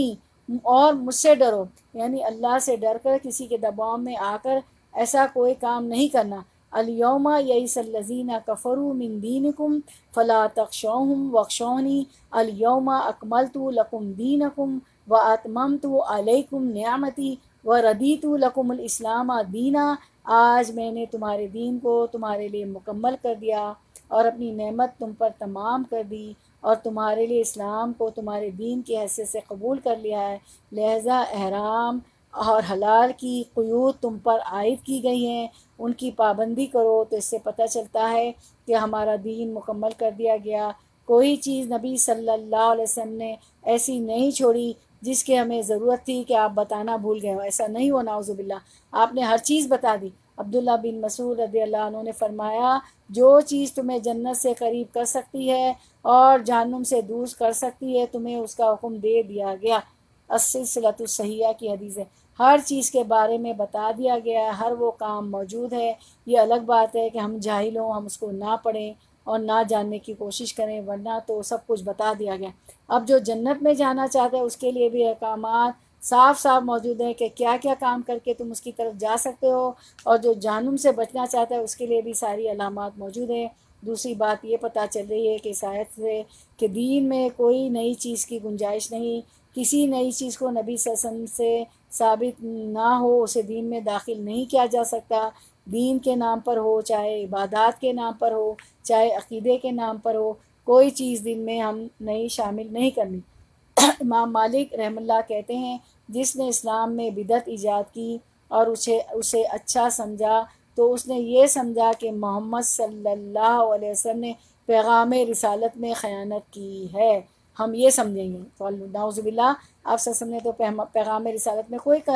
और मुझसे डरो, यानी अल्लाह से डर कर किसी के दबाव में आकर ऐसा कोई काम नहीं करना। अल-यौमा यइसल्लज़ीना कफ़रू मिन दीनिकुम फ़ला तख़शौहुम वख़शौनी अल-यौमा अकमलतु लकुम दीनकुम व अतममतु अलैकुम निअमती व रदीतु लकुमुल इस्लाम दीना। आज मैंने तुम्हारे दीन को तुम्हारे लिए मुकम्मल कर दिया और अपनी नेमत तुम पर तमाम कर दी और तुम्हारे लिए इस्लाम को तुम्हारे दीन की हैसियत से कबूल कर लिया है। लिहाजा अहराम और हलाल की क़ुयूद तुम पर आयद की गई हैं, उनकी पाबंदी करो। तो इससे पता चलता है कि हमारा दीन मुकम्मल कर दिया गया। कोई चीज़ नबी सल्लल्लाहु अलैहि वसल्लम ने ऐसी नहीं छोड़ी जिसकी हमें ज़रूरत थी कि आप बताना भूल गए हो। ऐसा नहीं हो, नाउज़ुबिल्लाह। आपने हर चीज़ बता दी। अब्दुल्ला बिन मसूद रज़ियल्लाहु अन्हु ने फरमाया, जो चीज़ तुम्हें जन्नत से करीब कर सकती है और जहन्नुम से दूर कर सकती है, तुम्हें उसका हुक्म दे दिया गया। अस्सिलसिलतु सहीहा की हदीस है। हर चीज़ के बारे में बता दिया गया है, हर वो काम मौजूद है। ये अलग बात है कि हम जाहिल हों, हम उसको ना पढ़ें और ना जानने की कोशिश करें, वरना तो सब कुछ बता दिया गया। अब जो जन्नत में जाना चाहता है उसके लिए भी अहकामात साफ साफ मौजूद है कि क्या क्या काम करके तुम उसकी तरफ जा सकते हो, और जो जहन्नुम से बचना चाहता है उसके लिए भी सारी अलामात मौजूद है। दूसरी बात ये पता चल रही है कि इस आयत से कि दीन में कोई नई चीज़ की गुंजाइश नहीं। किसी नई चीज़ को नबी सल्लल्लाहु अलैहि वसल्लम से साबित ना हो उसे दीन में दाखिल नहीं किया जा सकता। दीन के नाम पर हो, चाहे इबादत के नाम पर हो, चाहे अक़ीदे के नाम पर हो, कोई चीज़ दिन में हम नई शामिल नहीं करनी। इमाम मालिक रहमतुल्लाह कहते हैं, जिसने इस्लाम में बिदअत ईजाद की और उसे उसे अच्छा समझा तो उसने ये समझा कि मोहम्मद सल्लल्लाहु अलैहि वसल्लम ने पैगाम रिसालत में ख़यानत की है। हम ये समझेंगे तो नाउज़ुबिल्लाह, आप सल्लल्लाहु ने तो पैगाम रिसालत में कोई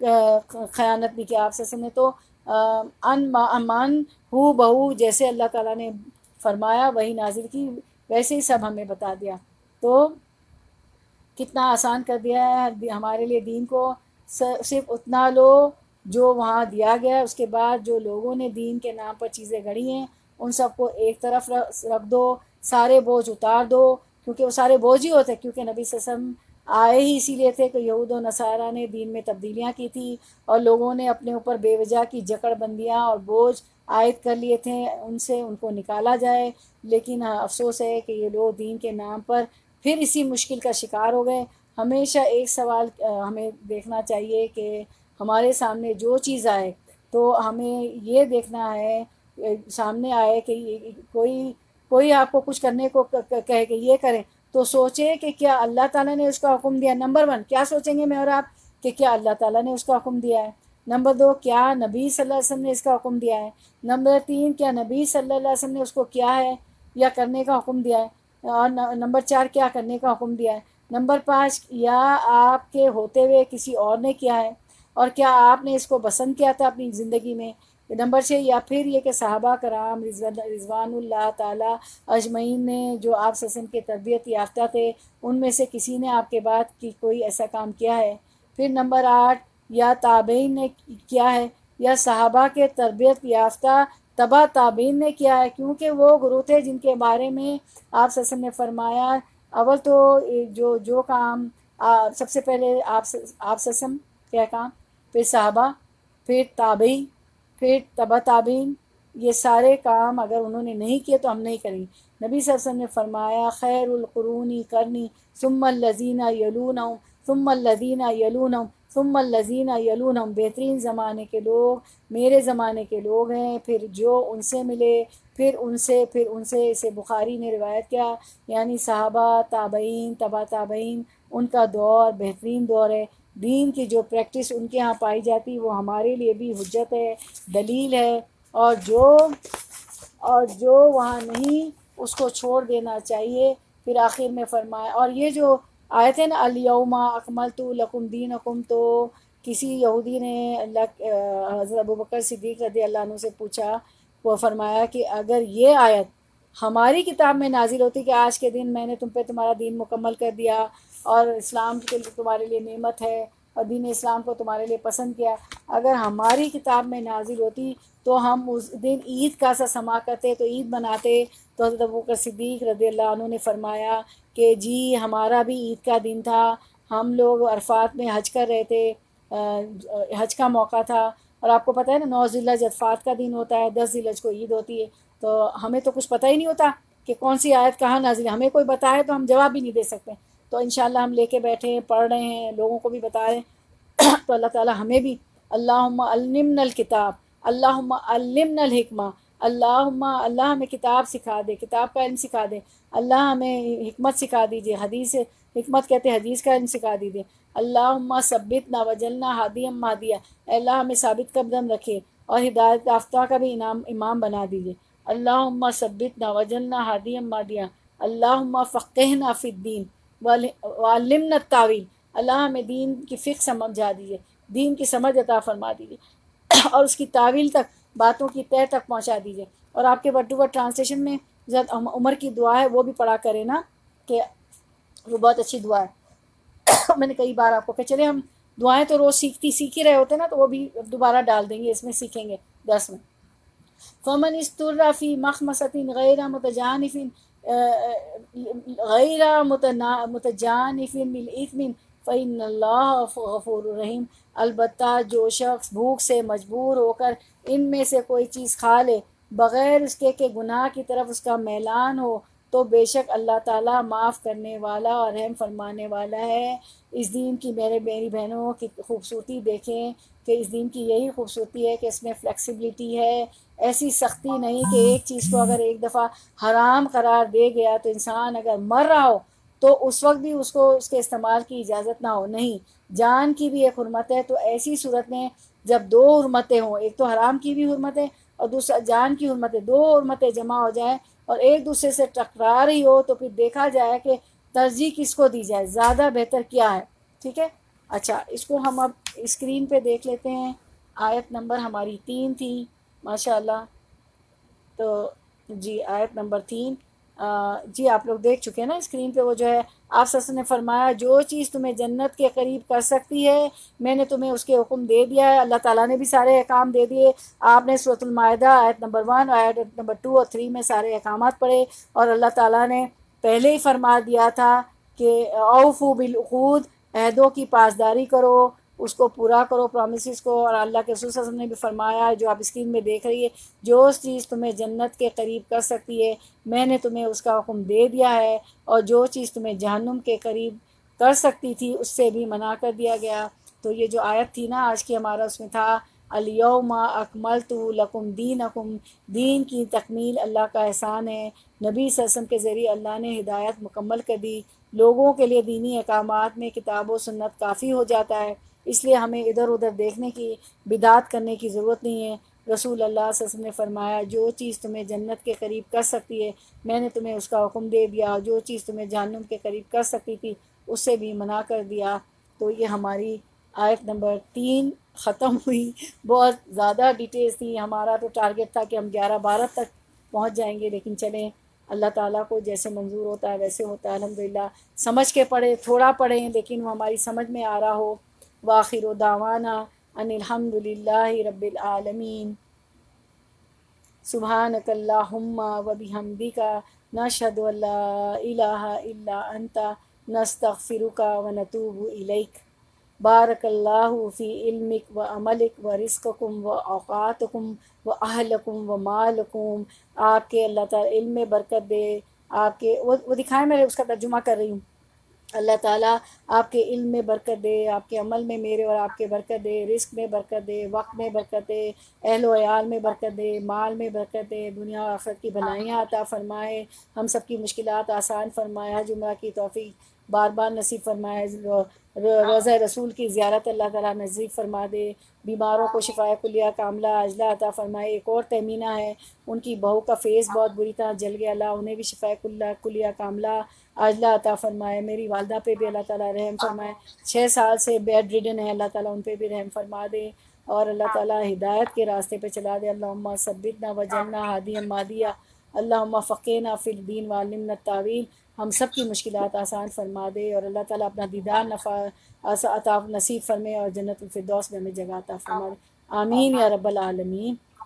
ख़यानत नहीं किया। आप सल्लल्लाहु ने तो अन अमान हु बहू जैसे अल्लाह ताला ने फरमाया वही नाजिल की, वैसे ही सब हमें बता दिया। तो कितना आसान कर दिया है हमारे लिए दीन को। सिर्फ उतना लो जो वहाँ दिया गया है, उसके बाद जो लोगों ने दीन के नाम पर चीज़ें गढ़ी हैं उन सबको एक तरफ रख दो, सारे बोझ उतार दो, क्योंकि वो सारे बोझ ही होते हैं। क्योंकि नबी सल्लल्लाहु अलैहि वसल्लम आए ही इसीलिए थे कि यहूद और नसारा ने दीन में तब्दीलियाँ की थी और लोगों ने अपने ऊपर बेवजह की जकड़बंदियाँ और बोझ आयद कर लिए थे, उनसे उनको निकाला जाए। लेकिन अफसोस है कि ये लोग दीन के नाम पर फिर इसी मुश्किल का शिकार हो गए। हमेशा एक सवाल हमें देखना चाहिए कि हमारे सामने जो चीज़ आए तो हमें ये देखना है, सामने आए कि कोई कोई आपको कुछ करने को कहे कि ये करें, तो सोचे कि क्या अल्लाह ताला ने उसका हुक्म दिया। नंबर वन, क्या सोचेंगे मैं और आप कि क्या अल्लाह ताला ने उसका हुक्म दिया है। नंबर दो, क्या नबी सल्लल्लाहु अलैहि वसल्लम ने इसका हुक्म दिया है। नंबर तीन, क्या नबी सल्लल्लाहु अलैहि वसल्लम ने उसको किया है या करने का हुक्म दिया है। और नंबर चार, क्या करने का हुक्म दिया है। नंबर पाँच, या आपके होते हुए किसी और ने किया है और क्या आपने इसको पसंद किया था अपनी ज़िंदगी में। नंबर छः, या फिर ये कि सहाबा कराम रिज़वानुल्लाह ताला अजमईन ने जो आप सल्लल्लाहु के तरबियत याफ्ता थे उनमें से किसी ने आपके बाद की कोई ऐसा काम किया है। फिर नंबर आठ, या ताबईन ने किया है या सहाबा के तरबियत याफ्ता तबा ताबीन ने किया है, क्योंकि वो गुरु थे जिनके बारे में आप सल्लल्लाहु ने फरमाया अव्वल तो जो जो काम आ, सबसे पहले आप आप सल्लल्लाहु क्या काम, फिर सहाबा, फिर ताबई, फिर तबा ताबीन। ये सारे काम अगर उन्होंने नहीं किए तो हम नहीं करेंगे। नबी सल्लल्लाहु अलैहि वसल्लम ने फरमाया खैरुल कुरूनी करनी सुम्मल लज़ीना यलूनहुम सुम्मल लज़ीना यलूनहुम सुम्मल लज़ीना यलूनहुम। बेहतरीन ज़माने के लोग मेरे ज़माने के लोग हैं, फिर जो उनसे मिले, फिर उनसे फिर उनसे। इसे बुखारी ने रिवायत किया, यानी सहाबा, ताबईन, तबा ताबईन, उनका दौर बेहतरीन दौर है। दीन की जो प्रैक्टिस उनके यहाँ पाई जाती वो हमारे लिए भी हुज्जत है, दलील है, और जो और जो वहाँ नहीं उसको छोड़ देना चाहिए। फिर आखिर में फरमाया, और ये जो आयत है ना अल-यौमा अकमलतु लकुम दीनकुम, तो किसी यहूदी ने अल्लाह हज़रत अबू बकर सिद्दीक़ रज़ियल्लाहु अन्हु से पूछा, वो फरमाया कि अगर ये आयत हमारी किताब में नाजिल होती कि आज के दिन मैंने तुम पे तुम्हारा दीन मुकम्मल कर दिया और इस्लाम के लिए तुम्हारे लिए नेमत है और दीन इस्लाम को तुम्हारे लिए पसंद किया, अगर हमारी किताब में नाजिल होती तो हम उस दिन ईद का सा समा करते, तो ईद मनाते। तो हज़रत अबू बकर सिद्दीक़ रज़ियल्लाहु अन्हु ने फरमाया कि जी हमारा भी ईद का दिन था, हम लोग अरफात में हज कर रहे थे, हज का मौका था, और आपको पता है ना नौ ज़िलहज अरफात का दिन होता है, दस ज़िलहज को ईद होती है। तो हमें तो कुछ पता ही नहीं होता कि कौन सी आयत कहाँ नाज़िल है, हमें कोई बताए तो हम जवाब भी नहीं दे सकते। तो इंशाअल्लाह हम लेके बैठे हैं, पढ़ रहे हैं, लोगों को भी बता रहे हैं। तो अल्लाह ताला हमें भी अल्लाहुम्मा अल्लिमनल किताब, अल्लाहुम्मा अल्लिमनल हिकमा, अल्लाहुम्मा अल्लाह हमें किताब सिखा दे, किताब का इल्म सिखा दे, अल्लाह हमें हिकमत सिखा दीजिए, हदीस हिकमत कहते हैं हदीस का इल्म सिखा दीजिए। अल्लाहुम्मा सब्बितना वजलना हादियम मादिया, अल्लाह हमें साबित कदम रखे और हिदायत याफ्ता का भी इनाम इमाम बना दीजिए। अल्लाहुम्मा सब्बितना वजलना हादियम मादिया, अल्लाहुम्मा फ़क़्हिना फ़िद्दीन वअल्लिमना तावील, अल्लाह हमें दीन की फ़िक़्ह समझा दीजिए, दीन की समझ अता फरमा दीजिए और उसकी तावील तक, बातों की तह तक पहुंचा दीजिए। और आपके वर्ड टू वर्ड ट्रांसलेशन में जब उमर की दुआ है वो भी पढ़ा करें ना, कि वो बहुत अच्छी दुआ है। मैंने कई बार आपको कहा, चले हम दुआएं तो रोज़ सीखती सीख ही रहे होते ना, तो वो भी दोबारा डाल देंगे, इसमें सीखेंगे दस में। फ़मन इस्तुर्रा फ़ी मख़मसतिन गैर मुतजानिफ़िन गैर मुतजानिफ़िन बिल इस्मिन फ़इन्नल्लाह गफ़ूरुर रहीम, अलबत्ता जो शख्स भूख से मजबूर होकर इनमें से कोई चीज़ खा ले बग़ैर उसके के गुनाह की तरफ उसका मैलान हो, तो बेशक अल्लाह ताला माफ़ करने वाला और रहम फरमाने वाला है। इस दीन की मेरे मेरी बहनों की खूबसूरती देखें कि इस दीन की यही खूबसूरती है कि इसमें फ़्लेक्सिबिलिटी है, ऐसी सख्ती नहीं कि एक चीज़ को अगर एक दफ़ा हराम करार दे गया तो इंसान अगर मर रहा हो तो उस वक्त भी उसको उसके इस्तेमाल की इजाज़त ना हो। नहीं, जान की भी एक हुर्मत है। तो ऐसी सूरत में जब दो हुर्मतें हों, एक तो हराम की भी हुर्मत है और दूसरा जान की हुर्मत है, दो हुर्मतें जमा हो जाए और एक दूसरे से टकरा रही हो, तो फिर देखा जाए कि तरजीह किसको दी जाए, ज़्यादा बेहतर क्या है। ठीक है, अच्छा इसको हम अब स्क्रीन पे देख लेते हैं। आयत नंबर हमारी तीन थी माशाल्लाह। तो जी आयत नंबर तीन, आ, जी आप लोग देख चुके हैं ना स्क्रीन पे। वो जो है आप सस ने फरमाया, जो चीज़ तुम्हें जन्नत के करीब कर सकती है मैंने तुम्हें उसके हुक्म दे दिया है। अल्लाह ताला ने भी सारे अहकाम दे दिए। आपने सूरतुल माइदा आयत नंबर वन, आयत नंबर टू और थ्री में सारे अहकामात पढ़े, और अल्लाह ताला ने पहले ही फरमा दिया था कि औफू बिल उक़ूद, अहदों की पासदारी करो, उसको पूरा करो, प्रोमिस को। और अल्लाह के रसूल सल्लल्लाहु अलैहि वसल्लम ने भी फरमाया, जो आप स्क्रीन में देख रही है, जो चीज़ तुम्हें जन्नत के करीब कर सकती है मैंने तुम्हें उसका हुक्म दे दिया है, और जो चीज़ तुम्हें जहन्नुम के करीब कर सकती थी उससे भी मना कर दिया गया। तो ये जो आयत थी ना आज की हमारा, उसमें था अल-यौमा अकमलतु लकुम दीनकुम, दीन की तकमील अल्लाह का एहसान है। नबी सल्लल्लाहु अलैहि वसल्लम के ज़रिए अल्लाह ने हिदायत मुकम्मल कर दी। लोगों के लिए दीनी अहकामात में किताब व सुन्नत काफ़ी हो जाता है, इसलिए हमें इधर उधर देखने की, बिदात करने की ज़रूरत नहीं है। रसूल अल्लाह सल्लल्लाहु अलैहि वसल्लम ने फरमाया, जो चीज़ तुम्हें जन्नत के करीब कर सकती है मैंने तुम्हें उसका हुक्म दे दिया, जो चीज़ तुम्हें जहन्नुम के करीब कर सकती थी उससे भी मना कर दिया। तो ये हमारी आयत नंबर तीन ख़त्म हुई। बहुत ज़्यादा डिटेल्स थी, हमारा तो टारगेट था कि हम ग्यारह बारह तक पहुँच जाएंगे, लेकिन चलें अल्लाह ताला को जैसे मंजूर होता है वैसे होता है। अल्हम्दुलिल्लाह समझ के पढ़े, थोड़ा पढ़ें लेकिन वो हमारी समझ में आ रहा हो। वाखिर दावाना अनिल हम्दुलिल्लाहि रब्बिल आलमीन। सुब्हानकल्लाहुम्मा व बिहम्दिका नशहदु अल्ला इलाहा इल्ला अंता नस्तगफिरुका व नतूबु इलैक। बारकल्लाहु फ़ी इल्मिक व अमलिक व रिज़्क़कुम व औक़ातकुम व अहलकुम व मालकुम। आपके अल्लाह ताला इल्म में बरकत दे, आपके वो वो दिखाएं, मैं उसका तर्जुमा कर रही हूँ। अल्लाह ताला आपके इल्म में बरकत दे, आपके अमल में मेरे और आपके बरकत दे, रिस्क में बरकत दे, वक्त में बरकत दे, अहल व अयाल में बरकत दे, माल में बरकत दे, दुनिया और आखिरत की भलाइयाँ अता फ़रमाए, हम सब की मुश्किलात आसान फ़रमाए, हज उम्रा की तौफ़ीक बार बार नसीब फ़रमाए, रोज़ा रसूल की ज़ियारत अल्लाह ताला नसीब फ़रमा दे, बीमारों को शिफ़ाए कुलिया कामला अजला अता फ़रमाए। एक और तहमीना है, उनकी बहू का फेस बहुत बुरी तरह जल गया, अल्लाह उन्हें भी शिफ़ाए कुलिया कुलिया कामला अजला अता फ़रमाए। मेरी वालदा पे भी अल्लाह ताला रहम फ़रमाए, छः साल से बेड रिडन है, अल्लाह ताला उन पे भी रहम फ़रमा दे और अल्लाह ताला हिदायत के रास्ते पे चला दे। अल्लाहुम्मा सब्बितना वजन्ना हादियम मादिया, अल्लाहुम्मा फ़क़ीना फ़िल दीन व अल्लिमना तावील। हम सब की मुश्किलात आसान फ़रमा दे और अल्लाह ताला अपना दीदार नफ़ा अता नसीब फ़रमाए और जन्नतुल फ़िरदौस में हमें जगह अता फ़रमा दे। आमीन या रब्बल आलमीन,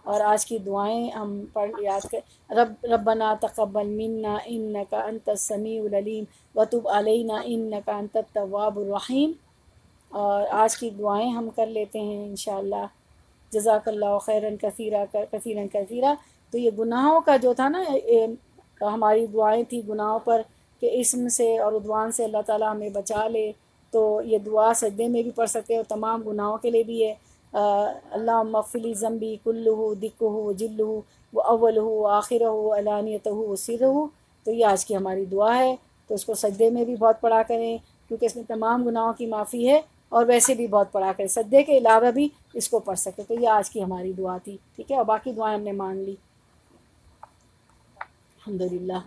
और आज की दुआएं हम पढ़ याद कर। रब रब्बना तक़ब्बल मिन्ना इन्नका अंतस समीउल अलीम व तुब अलैना इन्नका अंतत तव्वाबुर रहीम। और आज की दुआएं हम कर लेते हैं इंशाअल्लाह। जज़ाकल्लाहु खैरन कसीरा कसीरन कसीरा। तो ये गुनाहों का जो था ना, ए, हमारी दुआएं थी गुनाहों पर कि इस्म से और उद्वान से अल्लाह ताला हमें बचा ले। तो ये दुआ सजदे में भी पढ़ सकते हो, तमाम गुनाहों के लिए भी है। अल्लाहुम्मा मग़फ़िरली ज़ंबी कुल्लुहु दिक्कुहु जिल्लुहु व अव्वलुहु व आखिरहु अलानियतहु व सिर्रहु। तो ये आज की हमारी दुआ है। तो इसको सजदे में भी बहुत पढ़ा करें क्योंकि इसमें तमाम गुनाहों की माफ़ी है, और वैसे भी बहुत पढ़ा करें, सजदे के अलावा भी इसको पढ़ सकते। तो ये आज की हमारी दुआ थी, ठीक है। और बाकी दुआएं हमने मान ली, अल्हम्दुलिल्लाह।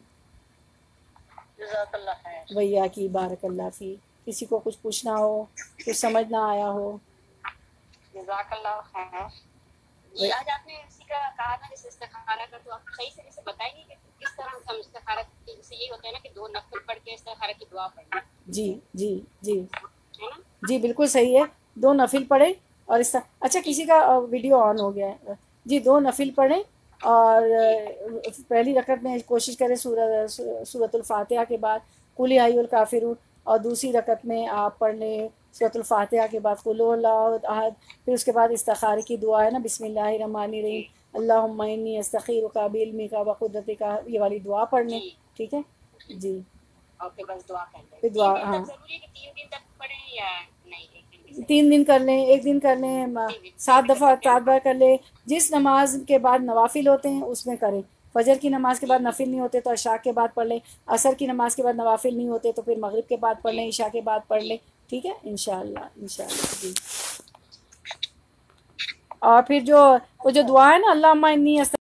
भैया की बारकल्लाह फी। किसी को कुछ पूछना हो, कुछ समझ ना आया हो? जज़ाकल्लाह खैर। ये आज आपने इसी का कहा था जैसे इस्तिखारा का, तो आप सही से इसे बताएंगे कि किस तरह हम इस्तिखारा, जैसे ये होता है ना कि दो नफल पढ़ के इस्तिखारा की दुआ पढ़ना। जी जी जी है ना? जी बिल्कुल सही है। दो नफिल पढ़े और इस अच्छा किसी का वीडियो ऑन हो गया है जी। दो नफिल पढ़ें और पहली रकत में कोशिश करें सूरत सूरतुल फातिहा के बाद कुल या अय्युहल काफिरून, और दूसरी रकत में आप पढ़ लें सूरतुल फातिहा के बाद कुल हुवल्लाहु अहद। फिर उसके बाद इस्तिखारे की दुआ है ना, बिस्मिल्लाहिर्रहमानिर्रहीम अल्लाहुम्मा इन्नी अस्तखीरुका बिइल्मिका व कुद्रतिका, ये वाली दुआ पढ़ लें, ठीक है जी। ओके, बस दुआ कर लें। फिर दुआ, हाँ, जरूरी है कि तीन दिन तक पढ़ें या नहीं? एक दिन तीन दिन कर लें, एक दिन कर लें, सात दफ़ा सात बार कर लें। जिस नमाज के बाद नवाफिल होते हैं उसमें करें। फजर की नमाज के बाद नफिल नहीं होते तो इशा के बाद पढ़ लें। असर की नमाज के बाद नवाफिल नहीं होते तो फिर मगरिब के बाद पढ़ लें, इशा के बाद पढ़ लें, ठीक है इंशाअल्लाह इंशाअल्लाह जी। और फिर जो वो जो दुआ है ना, अल्लाहुम्मा इन्नी